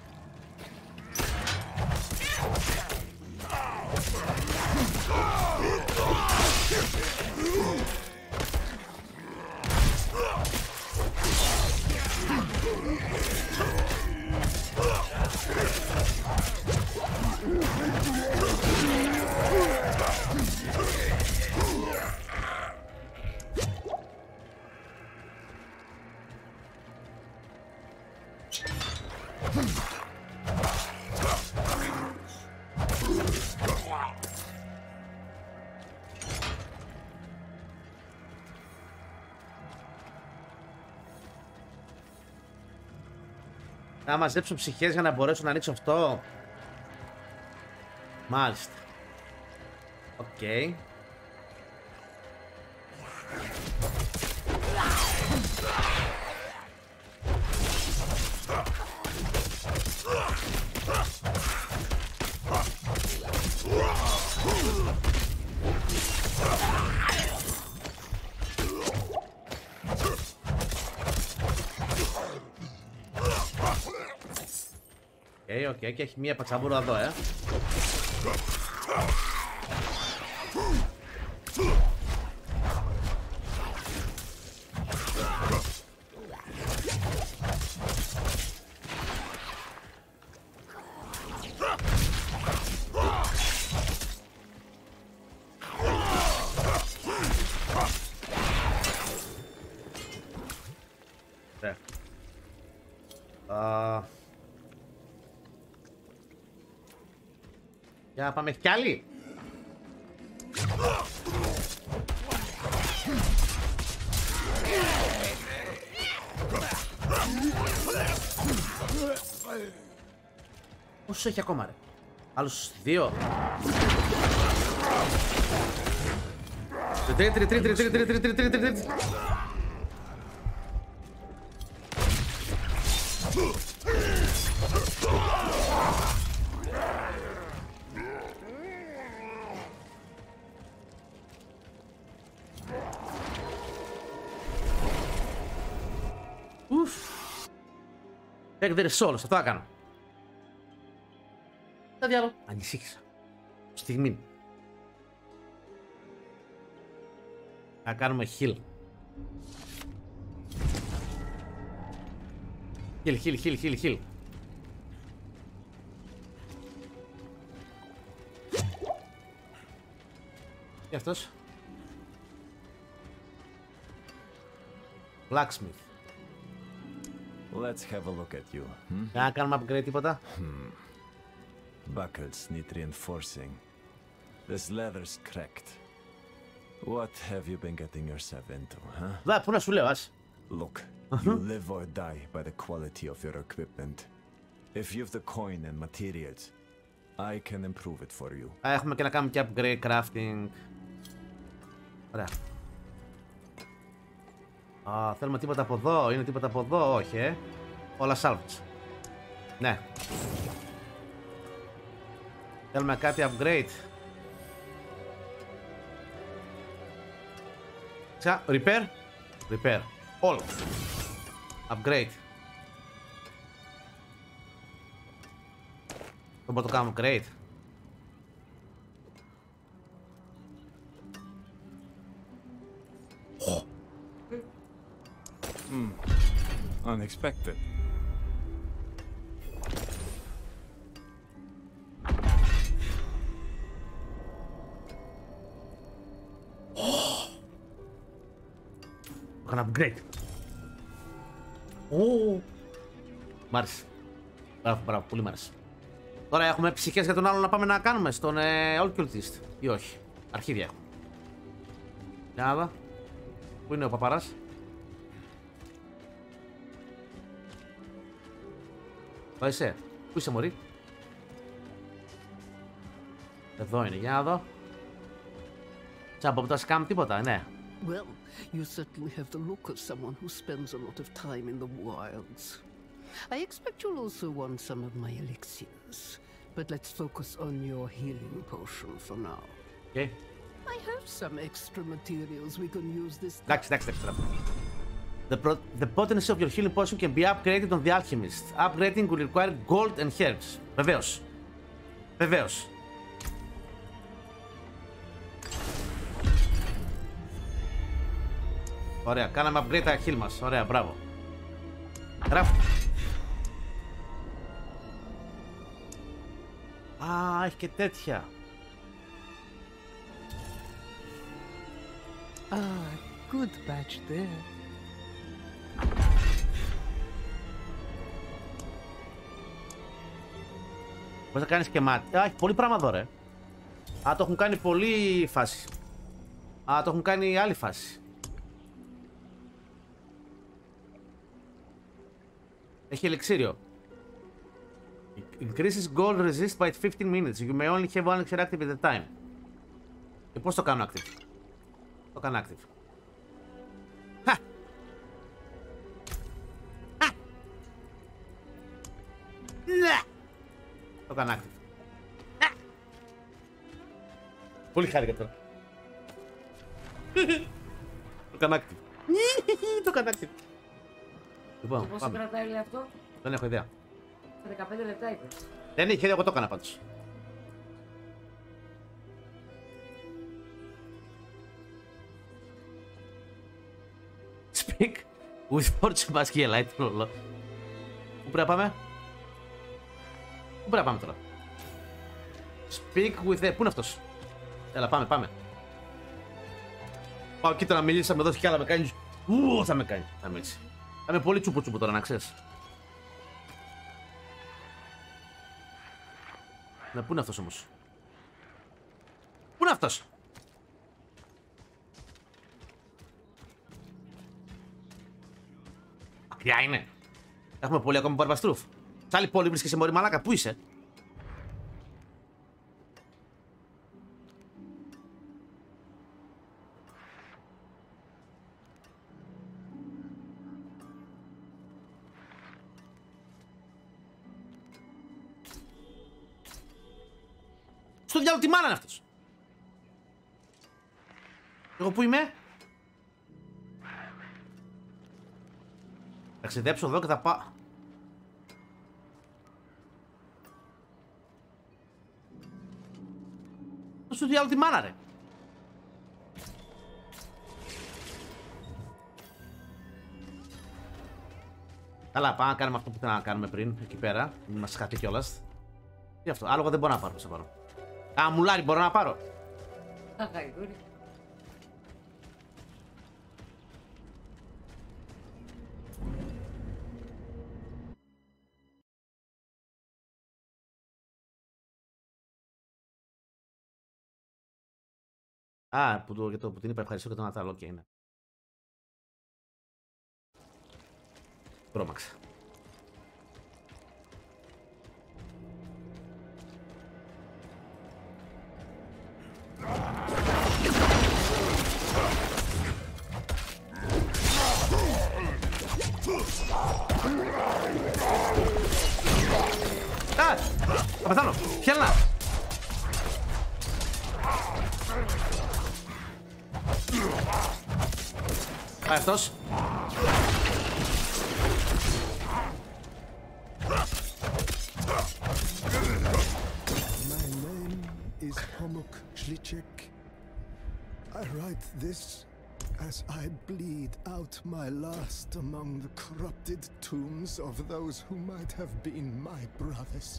Να μαζέψω ψυχές για να μπορέσω να ανοίξω αυτό. Μάλιστα. Οκ. Okay. Οκ, okay, και έχει μία πατσαβούρα εδώ, ε. Για να πάμε κι άλλοι. Πόσους έχει ακόμα, ρε? Άλλους δύο. Τρίτη, τρίτη, τρίτη, τρίτη, τρίτη, τρίτη, τρίτη, τρίτη. Take their souls, αυτό θα κάνω. Τα διάλογο. Ανησύχησα. Στιγμή. Θα κάνουμε heal. Heal, heal, heal, heal, heal. Και αυτός. Blacksmith. Let's have a look at you. Hmm? Να κάνουμε upgrade τίποτα. Buckles need reinforcing. This leather's cracked. What have you been getting yourself into, huh? Δα, πού να σου λέω, ας. Look, you live or die by the quality of your equipment. If you've the coin and materials, I can improve it for you. Α, έχουμε και να κάνουμε και upgrade crafting. Ωραία. Α, θέλουμε τίποτα από εδώ, είναι τίποτα από εδώ, όχι, ε. Όλα salvage. Ναι. Θέλουμε κάτι upgrade. Τσα, repair. Repair. All. Upgrade. Δεν μπορώ να το κάνω upgrade. Hmm. Unexpected. Κάνω upgrade. Oh. Μ' άρεσε. Μπράβο, μπράβο, πολύ μ' άρεσε. Τώρα έχουμε ψυχές για τον άλλο να πάμε να κάνουμε στον ε, Occultist ή όχι. Αρχίδια έχουμε. Για να δω. Πού είναι ο παπαράς? Εδώ είσαι. Πού είσαι, μωρή? Εδώ είναι, για να δω. Τσάμπο, που τα σκάμ τίποτα, ναι. Well, you certainly have the look of someone who spends a lot of time in the wilds. I expect you'll also want some of my elixirs, but let's focus on your healing potion for now. Okay. I have some extra materials we can use this time. Εντάξει, εντάξει, εντάξει. The, pro the potency of your healing potion can be upgraded on the alchemist. Upgrading will require gold and herbs. Βεβαίως. Βεβαίως. Ωραία, κάναμε upgrade τα heal μας. Ωραία, μπράβο. Γράφω. Α, έχει και τέτοια. Ah, good batch there. Πώς θα κάνεις και μάτι. Α, έχει πολύ πράγμα εδώ, ρε. Α, το έχουν κάνει πολύ φάση. Α, το έχουν κάνει άλλη φάση. Έχει ελιξίριο. Increases gold resist by fifteen minutes. You may only have one elixir active at a time. Και πώς το κάνω active? Το κάνω active. Χα! Χα! Ναι! Το κάνω active. Χα! Πολύ χάρηκα τώρα. Το κάνω active. Το κάνω active. Λοιπόν, και πόσο κρατάει, λέει, αυτό? Δεν έχω ιδέα. δεκαπέντε λεπτά είπε. Δεν είχε, εγώ το έκανα πάντως. Speak with fortune mask και light Prologue. Πού πρέπει να πάμε? Πού πρέπει να πάμε τώρα? Speak with the... Πού είναι αυτός? Έλα, πάμε, πάμε. Πάω κοίτα να μιλήσει, θα με δώσει κι άλλα, με κάνει. Ου, θα με κάνει, θα μιλήσει. Θα είμαι πολύ τσουπο τσουπο τώρα, να ξέρεις. Να, πού είναι αυτός όμως? Πού είναι αυτός? Μακριά είναι. Έχουμε πολύ ακόμα μπαρμπαστρούφ. Σ' άλλη πόλη βρίσκεσαι, μωρή μαλάκα, πού είσαι? Στο διάλογο τι μάνα είναι αυτός? Εγώ που είμαι? Θα ξεδέψω εδώ και θα πάω. σου διάλογο τη μάνα, ρε. Καλά, πάμε να κάνουμε αυτό που θέλαμε να κάνουμε πριν, εκεί πέρα. Μην μας χαθεί κιόλας. Τι αυτό, άλογο δεν μπορώ να πάρω, πώς θα πάρω. Α, μουλάρι μπορώ να πάρω. Αγαϊδούρι. Α, που, το, το, που την είπα ευχαριστώ και τον Ατάλο και είναι. Τρώμαξα. Α! Θα πεθάνω! Χέλνα! Α, αυτός. My name is Homuk Shlicek. I write this as I bleed out my last among the corrupted tombs of those who might have been my brothers.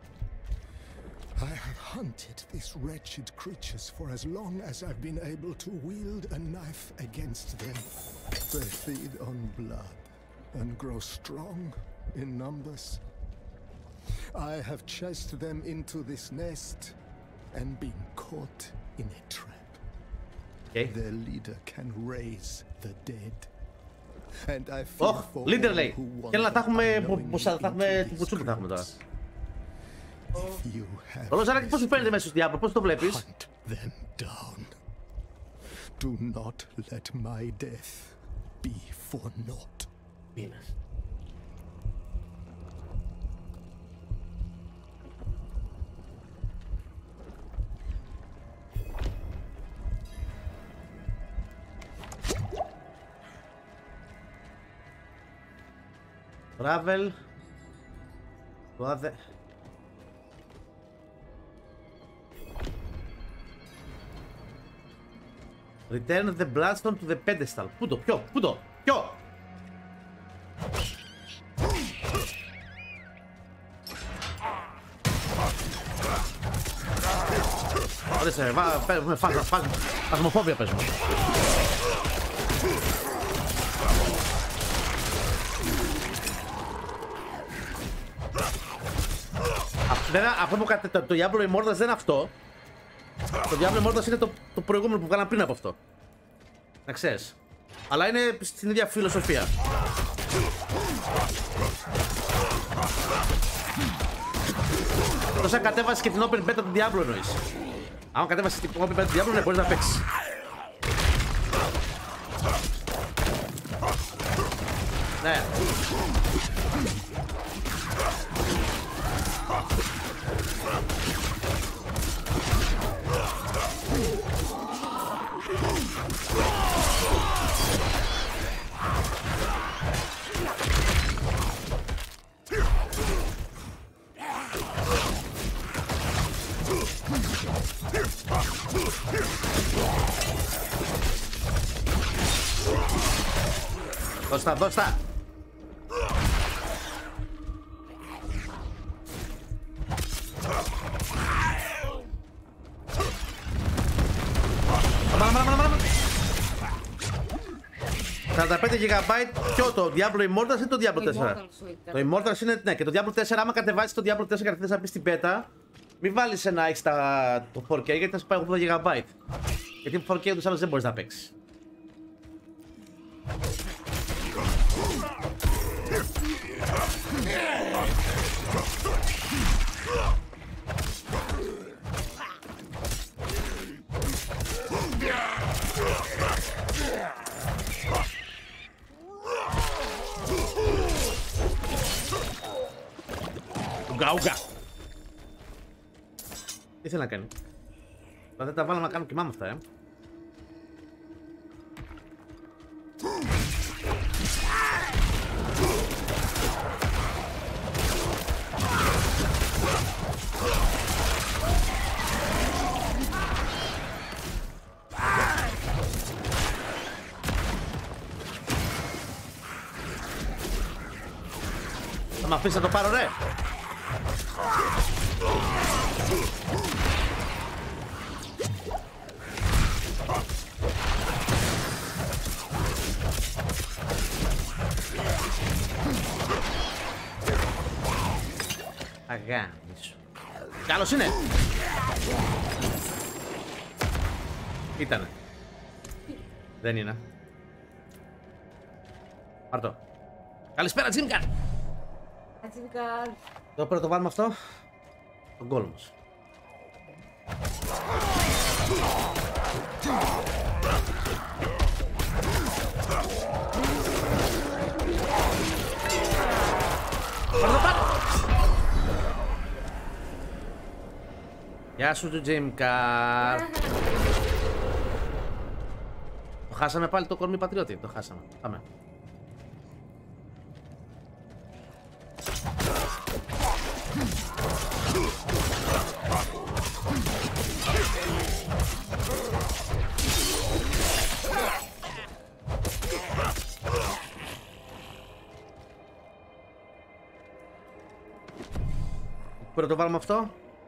I have hunted these wretched creatures for as long as I've been able to wield a knife against them. They feed on blood and grow strong in numbers. I have chased them into this nest and been caught in a trap. Okay. Their leader can raise the dead. And I fear Oh, for leader all λέει. who Και να wander τα έχουμε, unknowingly πώς θα έχουμε, into του these πουτσού που θα έχουμε τώρα. crypts. If you have Όλος Ζαράκη, πώς σου φαίνεται μέσα στους Diablo, πώς το βλέπεις? hunt them down. Do not let my death be for naught. Πίνας. Travel. Το άδε. Return the bloodstone to the pedestal. Πού το, ποιο, πού το, ποιο. Ορίστε, παίζουμε φασμοφόβια παίζουμε. Βέβαια, αυτό που το, το Diablo Immortals δεν είναι αυτό. Το Diablo Immortals είναι το, το προηγούμενο που βγάλαμε πριν από αυτό. Να ξέρεις. Αλλά είναι στην ίδια φιλοσοφία. Τόσα κατέβασες και την Open Beta του Diablo εννοείς. Άμα κατέβασες την Open Beta του Diablo, ναι, μπορείς να παίξεις. Ναι. Δώσ' τα, δώσ' τα! σαράντα πέντε γιγαμπάιτ. Ποιο, το Diablo Immortals ή το Diablo τέσσερα? Το Immortals είναι, ναι, και το Diablo τέσσερα, άμα κατεβάσεις το Diablo τέσσερα και θες να μπεις στην beta, μην βάλεις ένα έχεις τα, το φορ κέι, γιατί θα σου πάει ογδόντα γιγαμπάιτ. Γιατί το φορ κέι ούτως άλλως δεν μπορείς να παίξεις. Ουγκα, ουγκα. Τι θέλει να κάνει? Θα δεν τα βάλαμε να κάνουμε κοιμάμαι αυτά, ε. μ' αφήσεις να το πάρω, ρε. Αγάμισο. Καλώς είναι. Ήτανε. Δεν είναι. Πάρ' το. Καλησπέρα, Τζίμκαρ. Τζίμκαρ. Το πρώτο βάλουμε αυτό. Τον κόλμος. Πάρ' το πάνω. Γεια σου, Τζίμκαρ. Το χάσαμε πάλι το κορμί πατριώτη. Το χάσαμε. Πάμε. Πού να το βάλουμε αυτό?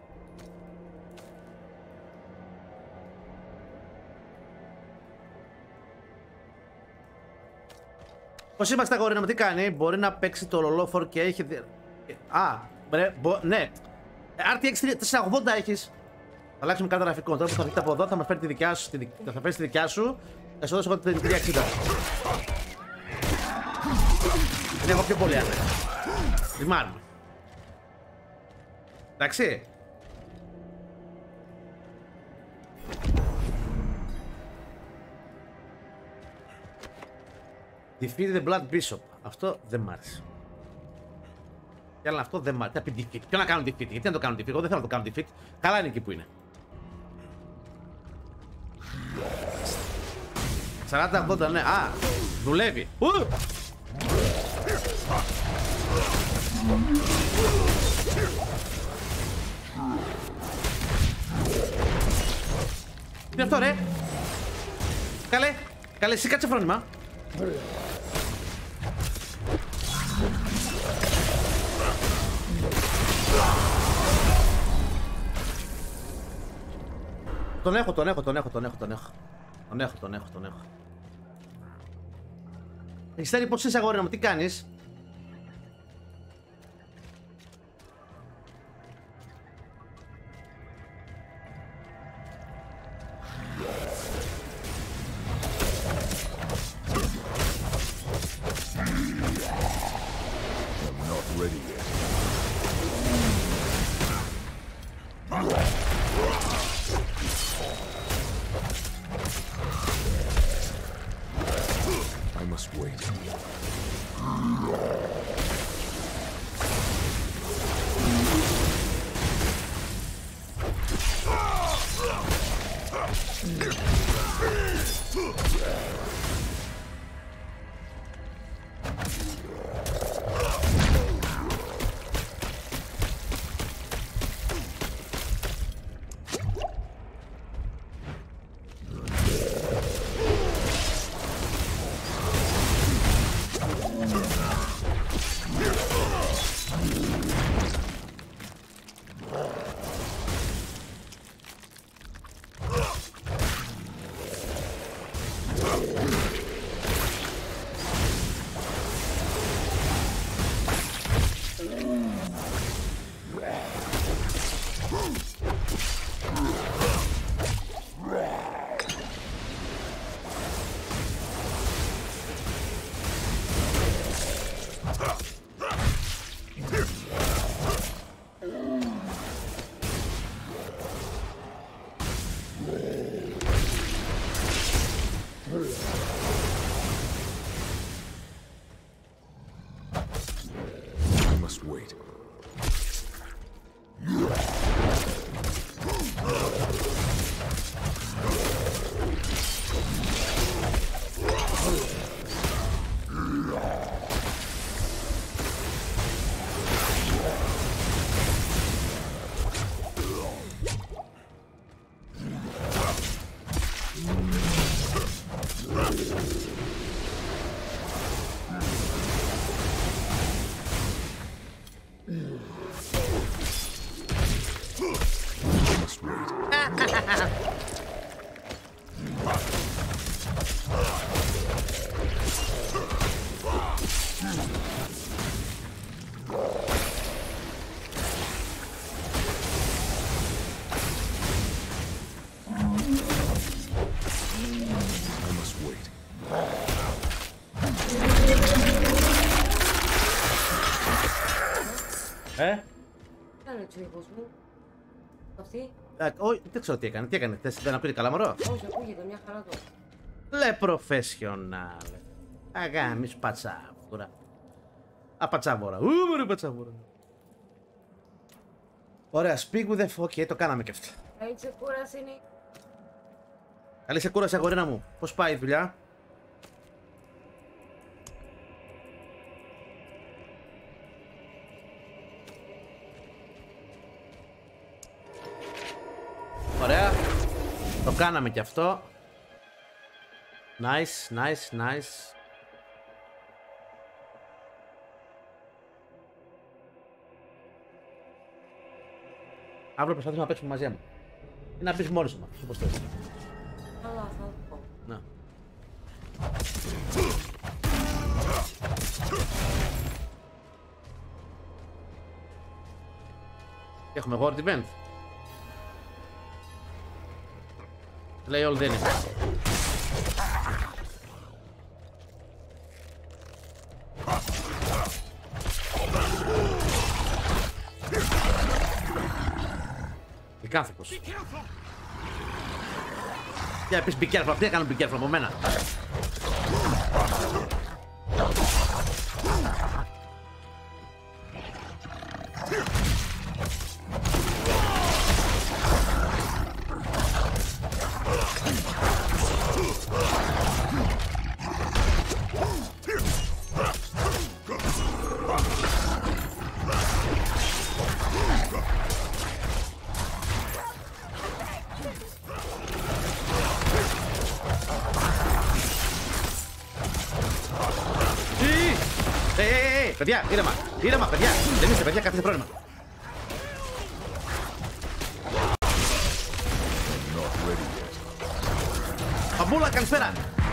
Πώς είμαστε αγόρι μου, τι κάνει? Μπορεί να παίξει το ρολόφορο και έχει... Α, μπρε, μπο, ναι. αρ τι εξ τετρακόσια ογδόντα έχεις. Θα αλλάξουμε κάρτα γραφικών. Τώρα που θα βγείτε από εδώ θα μας φέρει τη δικιά σου. Τη, θα φέρει τη δικιά σου. Θα σου δώσω εγώ την τριακόσια εξήντα. Δεν έχω πιο πολύ άδεια. Ρημάρουμε. Εντάξει. Defeat the Blood Bishop. Αυτό δεν μ' άρεσε. Και άλλο αυτό δεν μ' άρεσε. Defeat. Ποιο να κάνω defeat? Γιατί να το κάνω defeat? Εγώ δεν θέλω να το κάνω defeat. Καλά είναι εκεί που είναι. σαράντα ογδόντα, ναι. Α, δουλεύει. Ου! Τι είναι αυτό, ρε? Καλέ, καλέ, εσύ κάτσε φρόνημα. Τον έχω, τον έχω, τον έχω, τον έχω, τον έχω. Τον έχω, τον έχω, τον έχω. Εξτέρι, πώς είσαι αγόρι μου, τι κάνεις? Ε? Κάνε ο τσίχος μου. Αυτή. Όχι, δεν ξέρω τι έκανε. Τι έκανε, δεν ακούγεται καλά μωρό. Όχι, ακούγεται μια χαρά το. Λε professional. Αγάμις πατσάβουρα. Α, πατσάβουρα. Ου, μωρέ πατσάβουρα. Ωραία, speak with the fuck. Okay, το κάναμε και αυτό. Καλή ξεκούραση είναι. Καλή ξεκούραση, αγορίνα μου. Πώς πάει η δουλειά? Ωραία. Το κάναμε και αυτό. Nice, nice, nice. Αύριο προσπαθούμε να παίξουμε μαζί μου. Ή να μπεις μόνος μου, όπως θες. Καλά, θα το πω. Να. Έχουμε World Event. Play all the enemies. Λυκάνθρωπος. Για πεις be careful, τι έκανε be careful από μένα. Παιδιά, ήρεμα, ήρεμα, παιδιά. Δεν είστε παιδιά, καθίστε πρόβλημα. Παμπούλα, καλησπέρα.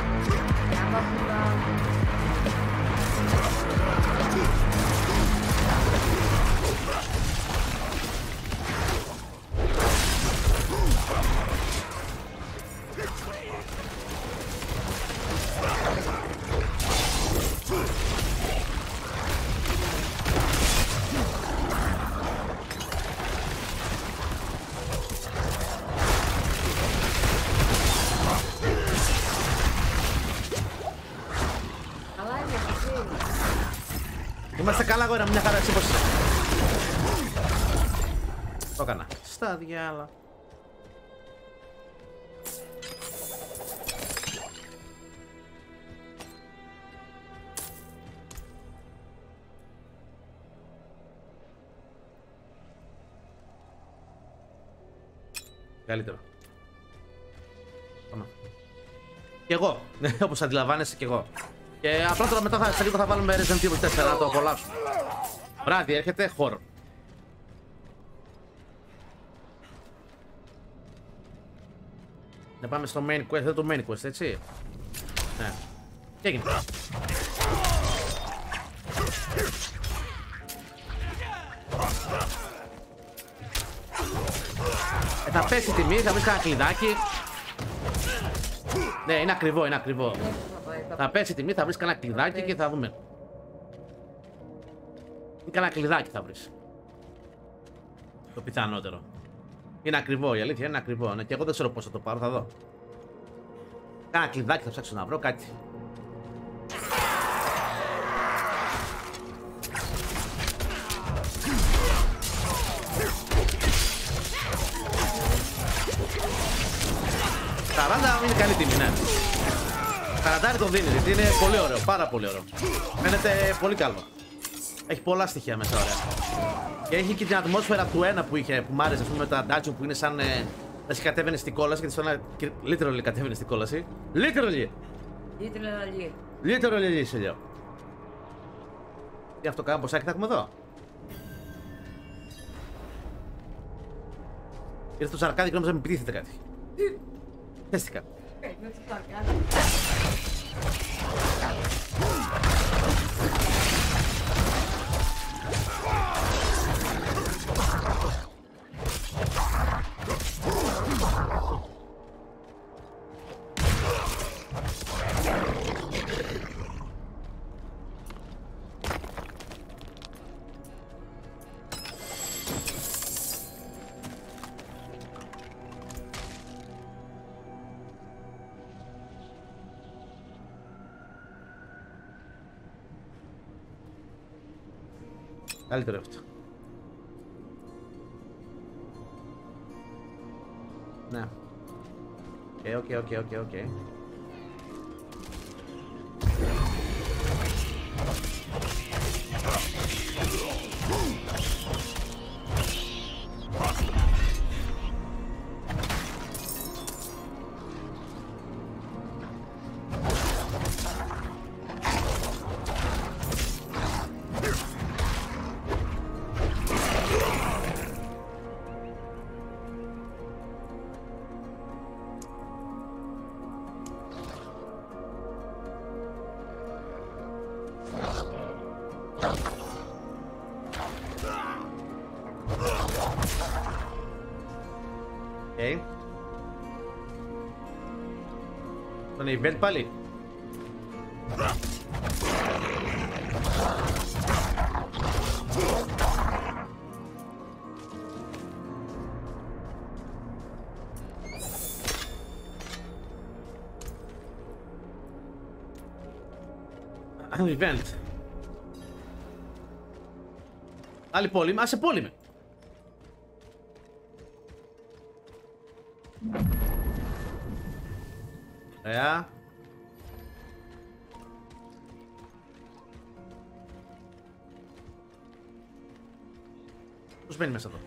Είμαστε καλά, αγόρια μου, μια χαρά, έτσι πως είσαι. Το έκανα. Στα διάλα. Καλύτερο. Πάμε. Κι εγώ, όπως αντιλαμβάνεσαι κι εγώ. Και απλά τώρα μετά θα, σε λίγο θα βάλουμε Resident Evil τέσσερα να το απολαύσουμε. Βράδυ έρχεται, horror. Να πάμε στο main quest, δεν το main quest, έτσι. Ναι. Τι έγινε. Ε, θα πέσει η τιμή, θα βρεις κανένα κλειδάκι. Ναι, είναι ακριβό, είναι ακριβό. Θα πέσει η τιμή, θα βρεις κανένα κλειδάκι και θα δούμε. Ή κανένα κλειδάκι θα βρεις. Το πιθανότερο. Είναι ακριβό, η αλήθεια είναι ακριβό. Ναι, και εγώ δεν ξέρω πώς θα το πάρω, θα δω. Κάνα κλειδάκι θα ψάξω να βρω, κάτι. σαράντα είναι καλή τιμή, ναι. σαράντα το δίνει, γιατί είναι πολύ ωραίο, πάρα πολύ ωραίο. Φαίνεται πολύ καλό. Έχει πολλά στοιχεία μέσα, ωραία. Και έχει και την ατμόσφαιρα του ένα που είχε, που μ' άρεσε, ας πούμε, με τα dungeon που είναι σαν ε, να σε κατέβαινε στην κόλαση, γιατί στο ένα literally κατέβαινε στην κόλαση. Literally! Literally. Literally, σε λέω. Τι αυτό κάνα μποσάκι θα έχουμε εδώ. Ήρθε το σαρκάδι και νόμιζα να μην πετύχετε κάτι. Χαίστηκα. Καλύτερο αυτό. Ναι. Οκ, οκ, οκ, οκ, οκ. Okay. Τον event πάλι. Event. Άλλη πόλη. Α, σε πόλη με. Ωραία. Πώς μπαίνει μέσα εδώ.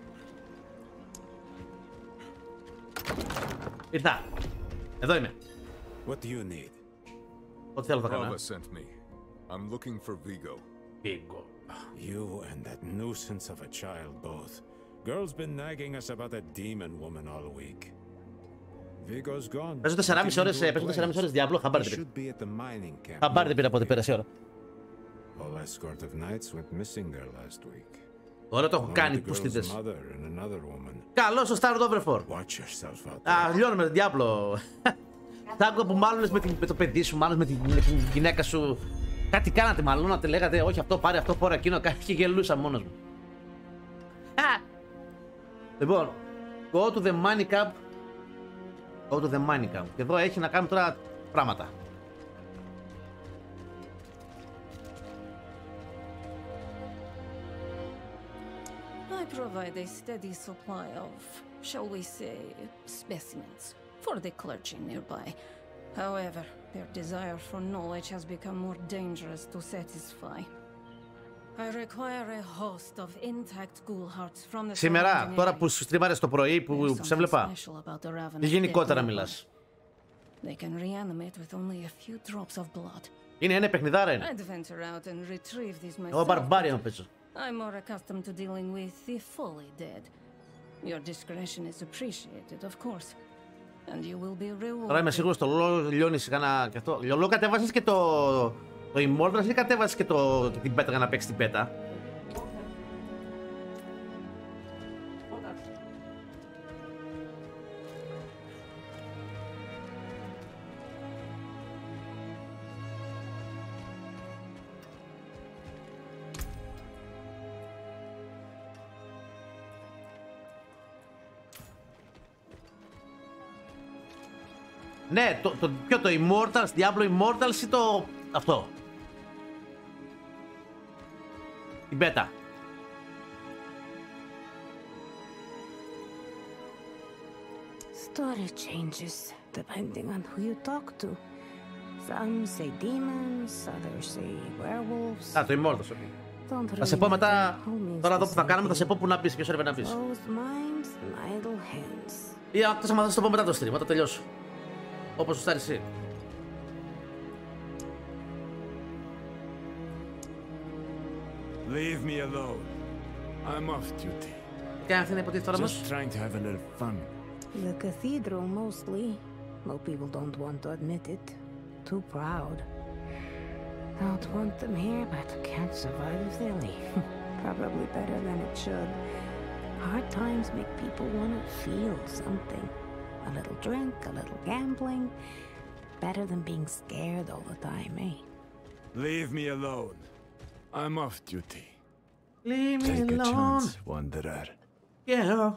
Ήρθα. Εδώ είμαι. What do you need? Ό,τι θέλω θα κάνω. Brava sent me. I'm looking for Vigo. Vigo. You and that nuisance of a child both. Girl's been nagging us about a demon woman all week. Vigo's gone. Παίζω τεσσεράμισι ώρες, παίζω τεσσεράμισι ώρες Diablo, θα πάρετε πήρα. Θα πάρετε πήρα από την πέρασε ώρα. All escort of knights went missing there last week. Τώρα το έχω κάνει, πού στείτες. Καλώς στο Star Overford. Α, λιώνουμε τον Diablo. Θα άκουγα που μάλλον με, με το παιδί σου, μάλλον με την, με την γυναίκα σου. Κάτι κάνατε μάλλον, να λέγατε όχι αυτό πάρε αυτό, πόρα εκείνο, κάτι και γελούσα μόνος μου. Α! Λοιπόν, go to the mining camp. Go to the mining camp. Και εδώ έχει να κάνει τώρα πράγματα. I provide a steady supply of, shall we say, specimens for the clergy nearby. However, their desire for knowledge has become more dangerous to satisfy. I require a host of intact ghoul hearts from the Σήμερα, τώρα που σου στριμάρες το πρωί που, που σε βλέπα, γενικότερα μιλάς. They can reanimate with only a few drops of blood. Είναι ένα παιχνιδάρα είναι. I'd venture out and retrieve these myself. Εγώ Barbarian παίζω. I'm more accustomed to dealing with the fully dead. Your discretion is appreciated, of course. And you will be rewarded. Τώρα είμαι σίγουρος το λόγο λιώνεις κανένα και αυτό. Λόγω κατέβασες και το... το Immortals ή κατέβασες και, το... και την πέτα για να παίξεις την πέτα. Ναι, το, το, ποιο το Immortals, Diablo Immortals ή το... αυτό. Την πέτα. Story changes depending on who you talk to. Some say demons, others say werewolves. Α, το Immortals, okay. Θα σε πω μετά, τώρα εδώ που θα κάνουμε, θα σε πω που να πεις, ποιος έρευε να πεις. Ή αυτό θα το πω μετά το stream, όταν τελειώσω. Όπως σου στάρεις εσύ. Leave me alone. I'm off duty. Και αυτή είναι υποτίθεται τώρα μας. Just trying to have a little fun. The cathedral mostly. Though people don't want to admit it. Too proud. Don't want them here, but can't survive if they leave. Probably better than it should. Hard times make people want to feel something. A little drink, a little gambling. Better than being scared all the time, eh? Leave me alone. I'm off duty. Leave me Take alone. a chance, wanderer. Yeah.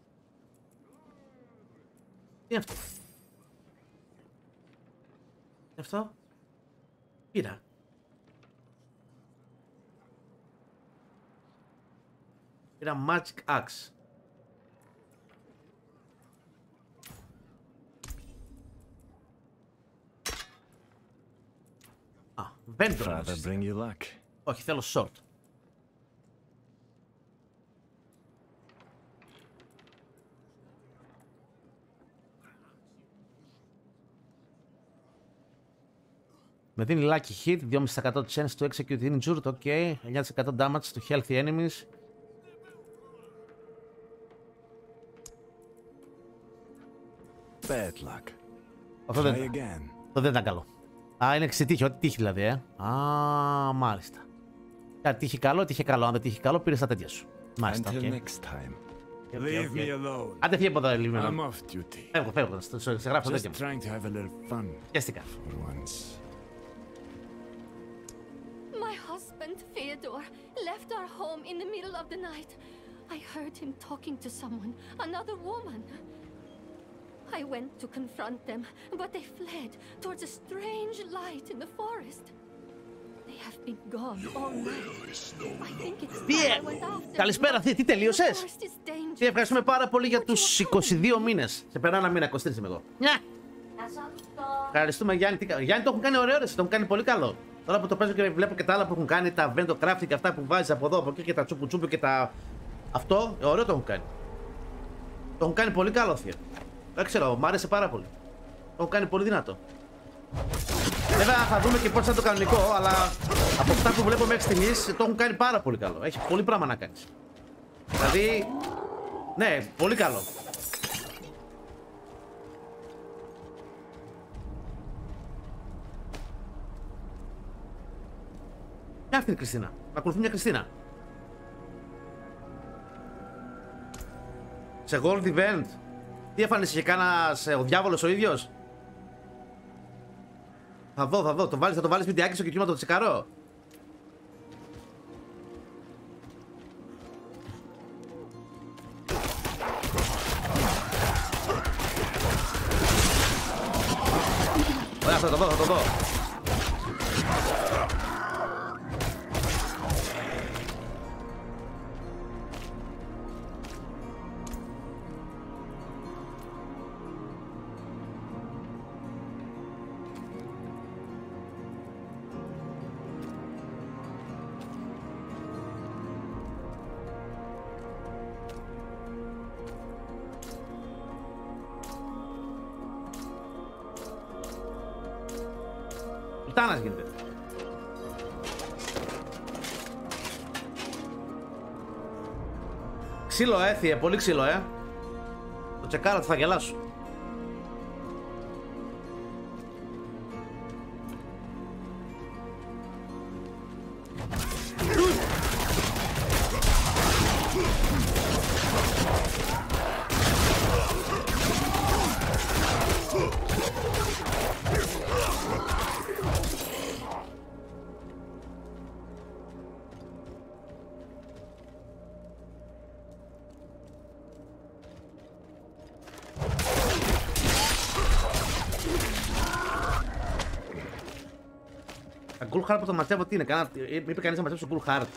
Τι είναι αυτό. Αυτό. Πήρα. Πήρα Magic Axe. Α, Venture. Όχι, θέλω short. Με δίνει lucky hit, δύο κόμμα πέντε τοις εκατό chance to execute injured, ok, εννιά τοις εκατό damage to healthy enemies. Bad luck. Αυτό δεν, αυτό δεν ήταν καλό. Α, είναι ξετύχη, ό,τι τύχη δηλαδή, ε. Α, μάλιστα. Κάτι τύχη καλό, τύχη καλό. Αν δεν τύχη καλό, πήρες τα τέτοια σου. Μάλιστα, οκ. Leave me alone. Άντε φύγε από εδώ, λίγο. I'm off duty. Φεύγω, φεύγω, σε γράφω τέτοια μου. Just trying to have a little fun. Πιέστηκα. For once. My husband, Theodore, left our home in the middle of the night. I heard him talking to someone, another woman. I went to confront them, but they fled towards a strange light in the forest. They have been gone all night. I think it's time I went after them. Καλησπέρα, τι τελείωσες? Τι ευχαριστούμε πάρα πολύ για τους είκοσι δύο μήνες. Σε περνά ένα μήνα, είκοσι τρεις είμαι εγώ. Ευχαριστούμε Γιάννη. Γιάννη το έχουν κάνει ωραίο, το έχουν κάνει πολύ καλό. Τώρα που το παίζω και βλέπω και τα άλλα που έχουν κάνει, τα vento crafting και αυτά που βάζεις από εδώ, από εκεί και τα τσούπου τσούπου και τα... Αυτό, ωραίο το έχουν κάνει. Το έχουν κάνει πολύ καλό, θεία. Δεν ξέρω, μου άρεσε πάρα πολύ. Το έχουν κάνει πολύ δυνατό. Βέβαια θα δούμε και πώς θα το κανονικό, αλλά από αυτά που βλέπω μέχρι στιγμής το έχουν κάνει πάρα πολύ καλό. Έχει πολύ πράγμα να κάνεις. Δηλαδή, ναι, πολύ καλό. Ποια αυτή είναι η Κριστίνα? Να ακολουθεί μια Κριστίνα. Σε Gold Event. Τι εμφανίση είχε κάνας ο διάβολος ο ίδιος? Θα δω, θα δω. Το βάλεις, θα το βάλεις βιντεάκι στο YouTube να το τσεκαρώ. Ωραία, θα το δω, θα το δω. Τάνας γίνεται. Ξύλο έθιε, πολύ ξύλο ε. Το τσεκάρα θα γελάσω. Cool Heart που το ματσεύω τι είναι, κανένα, είπε κανείς να ματσεύσει το Cool Heart.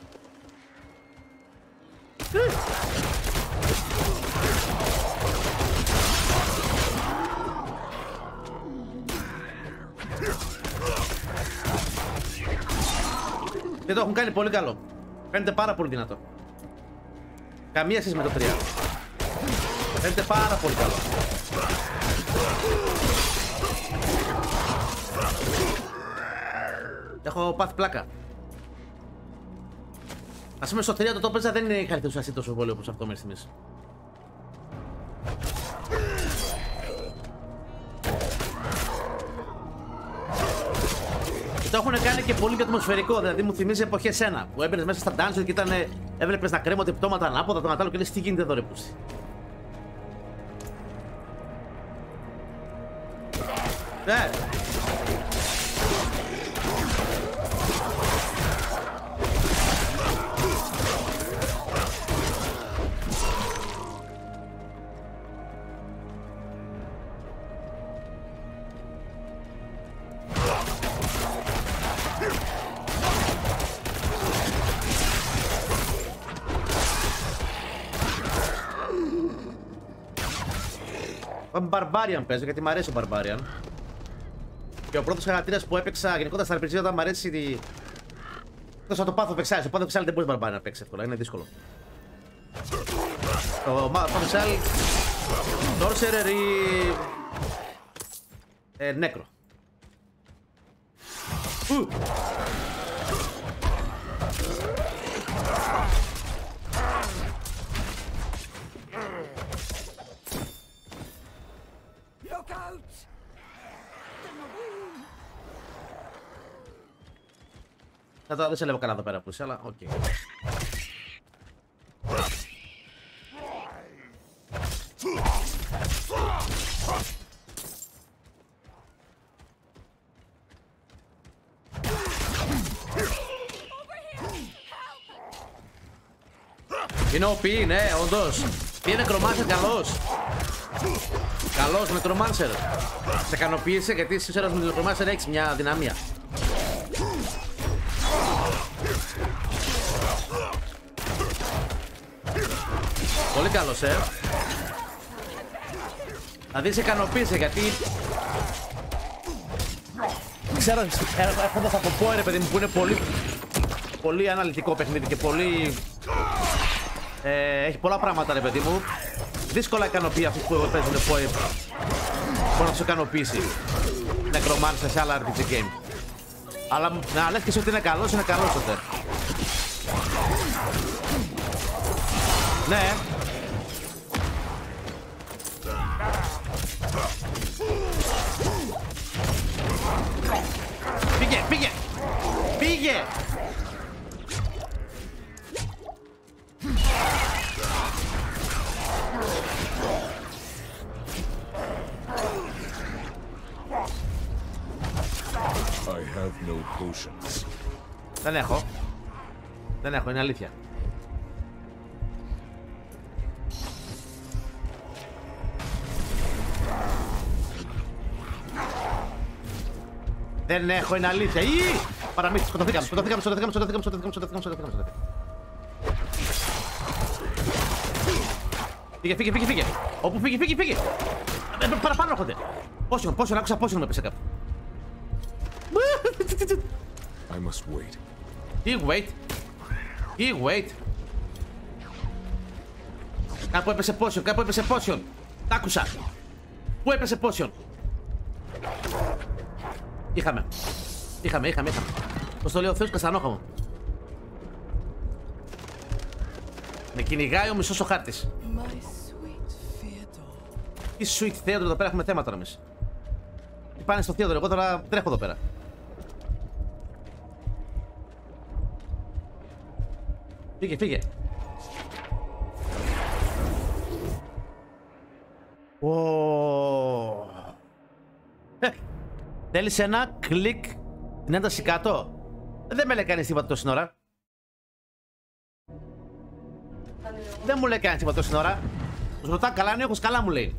Και το έχουν κάνει πολύ καλό. Φαίνεται πάρα πολύ δυνατό. Καμία σχέση με το τρία. Φαίνεται πάρα πολύ καλό. Έχω πάθει πλάκα. Ας πούμε στο τρία το το παίζα δεν είχα ουσιαστεί τόσο πολύ όπως αυτό μέχρι στιγμής. Και το έχουν κάνει και πολύ και ατμοσφαιρικό, δηλαδή μου θυμίζει εποχές ένα που έμπαινες μέσα στα dungeon και ήταν, έβλεπες να κρέμονται πτώματα ανάποδα το Νατάλο και λες τι γίνεται εδώ ρε πούστη. Ναι. Πάμε Barbarian παίζω γιατί μου αρέσει ο Barbarian. Και ο πρώτος χαρακτήρας που έπαιξα γενικότερα στα αρ πι τζι όταν μου αρέσει τη... Εκτός από το Path of Exile, στο Path of Exile δεν μπορείς Barbarian να παίξεις εύκολα, είναι δύσκολο. Το Path of Exile, Sorcerer ή... Ε, Νέκρο. Ου! Θα το δεν σε λέω καλά εδώ πέρα που είσαι, αλλά οκ. Okay. Είναι ο πι, ναι, όντως. Τι είναι νεκρομάνσερ, καλός. Καλός νεκρομάνσερ. Σε ικανοποίησε γιατί σήμερα με τον νεκρομάνσερ έχεις μια δυναμία. Πολύ καλός, ε. Δηλαδή σε ικανοποίησε γιατί... Ξέρω, έρχοντας από πω, ρε παιδί μου, που είναι πολύ... Πολύ αναλυτικό παιχνίδι και πολύ... Ε, έχει πολλά πράγματα, ρε παιδί μου. Δύσκολα ικανοποιεί αυτούς που παίζουν πόη. Μπορεί να σου ικανοποιήσει. Νεκρομάνσερ σε άλλα αρ πι τζι game. Αλλά να λες και εσύ ότι είναι καλός, είναι καλός τότε. Ναι. Πήγε, πήγε! Πήγε! I have no potions. Δεν έχω. Δεν έχω, είναι αλήθεια. Δεν έχω, είναι αλήθεια. Ή! Παραμύθι, σκοτωθήκαμε, σκοτωθήκαμε, σκοτωθήκαμε, σκοτωθήκαμε, σκοτωθήκαμε, σκοτωθήκαμε, σκοτωθήκαμε, σκοτωθήκαμε. Φύγε, φύγε, φύγε, φύγε. Όπου φύγε, φύγε, φύγε. Παραπάνω έρχονται. Πόσον, πόσον, άκουσα πόσον με πέσε κάπου. I must wait. Τι wait. Τι wait. Κάπου έπεσε πόσον, κάπου έπεσε πόσον. Τ' άκουσα. Πού έπεσε πόσον. Είχαμε. Είχαμε, είχαμε, είχαμε. Πώς το λέει ο Θεός, καστανόχα μου. Με κυνηγάει ο μισός ο χάρτης. Τι sweet Theodore, εδώ πέρα έχουμε θέματα εμείς. Τι πάνε στο Theodore, εγώ τώρα τρέχω εδώ πέρα. Φύγε, φύγε. Oh. Ε, θέλεις ένα κλικ την ένταση κάτω. Δεν με λέει κανείς τίποτα τόση ώρα. Δεν μου λέει κανείς τίποτα τόση ώρα. Τους ρωτάω καλά, αν έχω καλά μου λέει.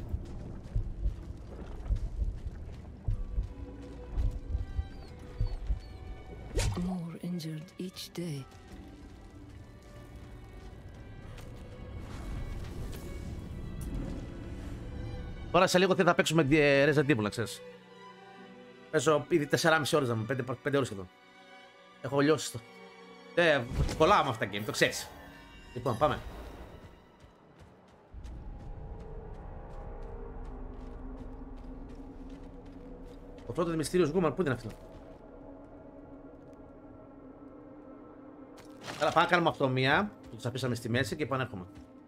More injured each day. Τώρα σε λίγο τι θα παίξουμε Resident Evil, να ξέρεις. Παίζω ήδη τεσσεράμισι ώρες να μου, πέντε ώρες εδώ. Έχω λιώσει το. Ε, κολλάω με αυτά τα game, το ξέρεις. Λοιπόν, πάμε. Ο πρώτος μυστήριος Γκούμαν, πού είναι αυτό. Άρα πάμε να κάνουμε αυτό μία, που τους αφήσαμε στη μέση και επανέρχομαι.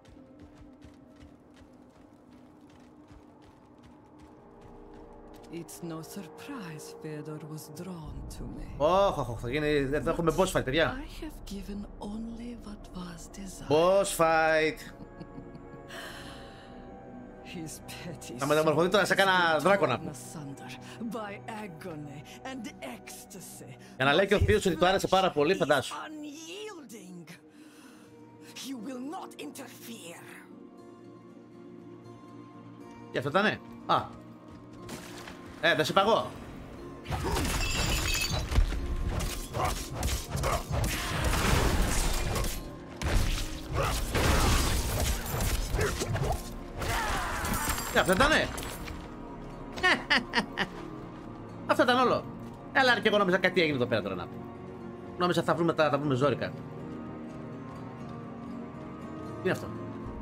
It's no surprise Fedor was drawn to me. Ωχ, ωχ, θα γίνει, δεν θα έχουμε boss fight, παιδιά. I have given only what was desired. Boss fight. His petty θα μεταμορφωθεί τώρα σε κάνα δράκονα. by agony and ecstasy. Για να λέει και ο θείος ότι του άρεσε πάρα πολύ, φαντάσου. You will not interfere. Και αυτό ήτανε. Α. Ε, δεν σε είπα εγώ. Και αυτό ήτανε. Αυτό ήταν όλο. Έλα, και εγώ νόμιζα κάτι έγινε εδώ πέρα τώρα να πω. Νόμιζα θα βρούμε, θα, θα βρούμε ζόρικα. Τι είναι αυτό?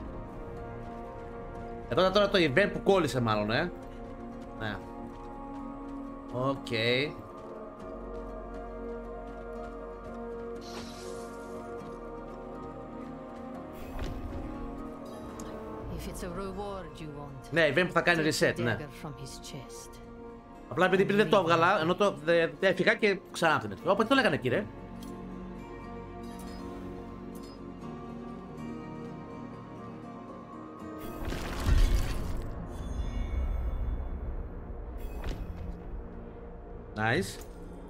Εδώ ήταν τώρα το event που κόλλησε μάλλον, ε. Ναι. Οκ. Okay. Ναι, event που θα κάνει reset, ναι. Απλά επειδή πριν δεν το έβγαλα, ενώ το δε, δε έφυγα και ξανά από την έτσι. Όποτε το λέγανε, κύριε. Nice.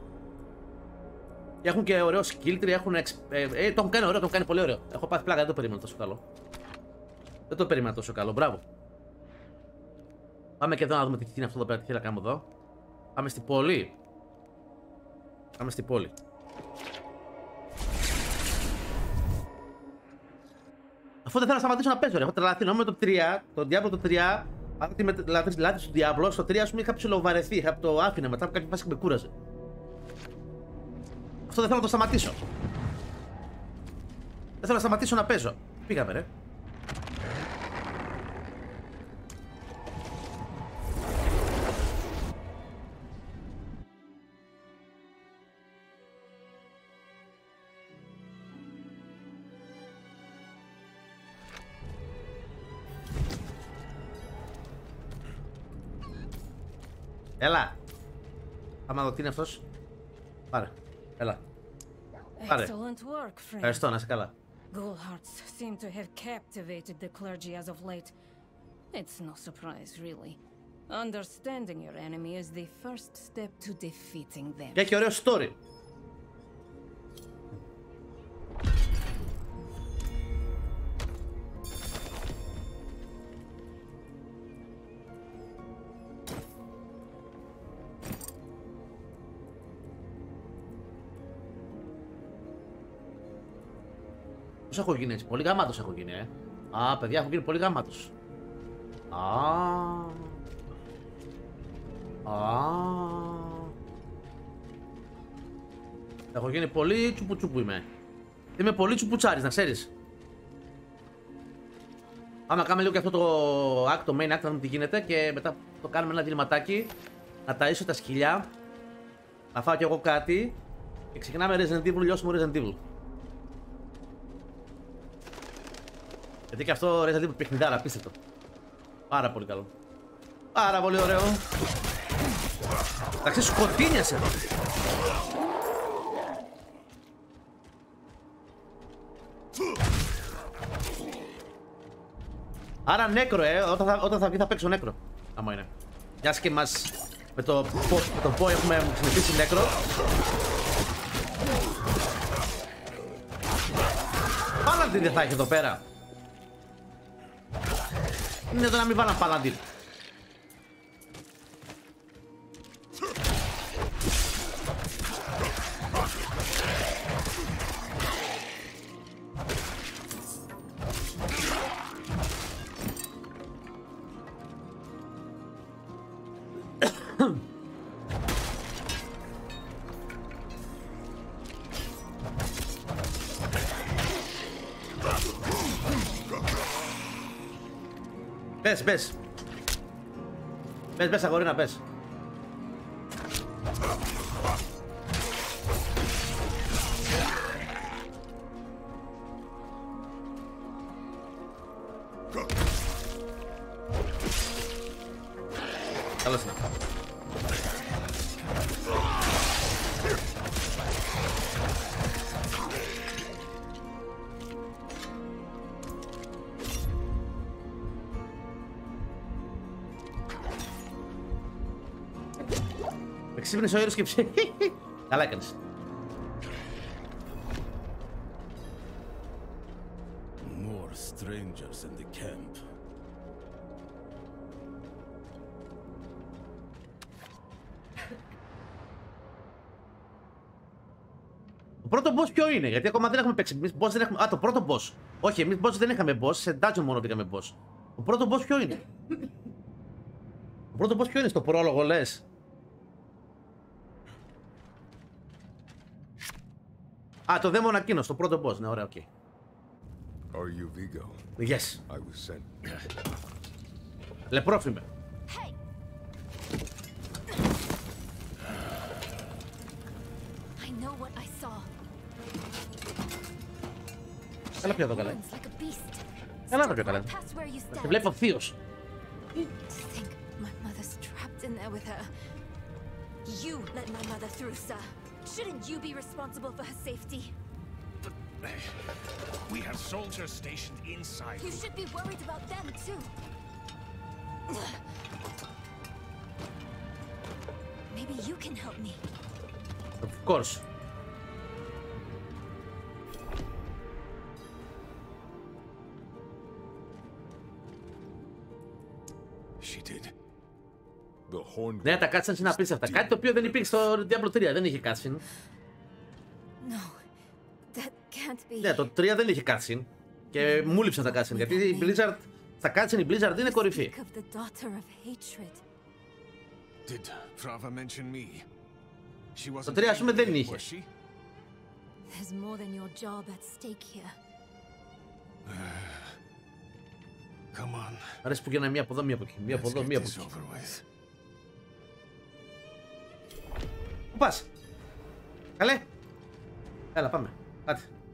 Και έχουν και ωραίο skill tree, έχουν εξ... ε, ε, το έχουν κάνει ωραίο, το έχουν κάνει πολύ ωραίο. Έχω πάθει πλάκα, δεν το περίμενα τόσο καλό. Δεν το περίμενα τόσο καλό, μπράβο. Πάμε και εδώ να δούμε τι είναι αυτό εδώ πέρα, τι θέλει να κάνουμε εδώ. Πάμε στην πόλη. Πάμε στην πόλη. Αφού δεν θέλω να σταματήσω να παίζω, ρε. Έχω τρελαθεί. Νόμιζα το τρία, το Diablo το τρία, αν τη λάθη του Diablo, στο τρία, α πούμε, είχα ψιλοβαρεθεί. Είχα το άφηνα μετά από κάποια φάση και με κούραζε. Αυτό δεν θέλω να το σταματήσω. Δεν θέλω να σταματήσω να παίζω. Πήγαμε, ρε. Έλα. Άμα δω τι είναι αυτός. Πάρε. Έλα. Πάρε. Ευχαριστώ, να είσαι καλά. Ghoulhearts seem to have captivated the clergy as of late. It's no surprise, really. Understanding your enemy is the first step to defeating them. Και έχει ωραίο story. Πώς έχω γίνει έτσι, πολύ γαμάτος έχω γίνει, ε. Α, παιδιά, έχω γίνει πολύ γαμάτος. Α. Α. Έχω γίνει πολύ τσουπουτσουπου είμαι. Είμαι πολύ τσουπουτσάρης, να ξέρεις. Άμα κάνουμε λίγο και αυτό το act, το main act, να δούμε τι γίνεται και μετά το κάνουμε ένα διληματάκι. Να ταΐσω τα σκυλιά. Να φάω κι εγώ κάτι. Και ξεκινάμε Resident Evil, λιώσιμο Resident Evil. Γιατί και αυτό Resident Evil παιχνιδάρα, απίστευτο. Πάρα πολύ καλό. Πάρα πολύ ωραίο. Εντάξει, σκοτίνιασε εδώ. Άρα νέκρο, ε. Όταν θα, όταν θα βγει θα παίξω νέκρο. Άμα είναι. Μιας και μας με το πώς, με το πω έχουμε συνηθίσει νέκρο. Παλαντίν δεν θα έχει εδώ πέρα. Είναι εδώ να μην βάλαν παλαντίν. Μπες, μπες. Μπες, μπες αγορίνα, μπες. Καλώς είναι. Ξύπνησε ο ήρωας και ψε... Καλά έκανες. More strangers in the camp. Το πρώτο boss ποιο είναι, γιατί ακόμα δεν έχουμε παίξει. Εμείς boss δεν έχουμε... Α, το πρώτο boss. Όχι, εμείς boss δεν είχαμε boss, σε dungeon μόνο πήγαμε boss. Το πρώτο boss ποιο είναι. Το πρώτο boss ποιο είναι στο πρόλογο, λες? Α, το δαίμονα εκείνο, στο πρώτο boss, ναι, ωραία, οκ. Okay. Are you Vigo? Yes. I was sent. Λεπρόφημε. Hey. I know what I saw. Έλα πιο εδώ καλά. Έλα πιο καλά. Σε βλέπω θείος. My mother's trapped in there with her. You let my mother through, sir. Shouldn't you be responsible for her safety? But we have soldiers stationed inside. You should be worried about them too. Maybe you can help me. Of course. She did. The horn. Ναι, τα cutscenes είναι απίστευτα. Κάτι το οποίο δεν υπήρχε στο Diablo τρία, δεν είχε cutscene. No, that can't be. Ναι, το τρία δεν είχε cutscene. Και μου λείψαν τα cutscene, γιατί η Blizzard, στα cutscene η Blizzard είναι κορυφή. Did Frava mention me? She wasn't. Το τρία, ας πούμε, δεν είχε. There's more than your job at stake here. Come on. Αρέσει που γίνανε μία από εδώ, μία από εκεί, μία από εδώ, μία από εκεί. Πού πας? Καλέ. Έλα, πάμε. Άτε.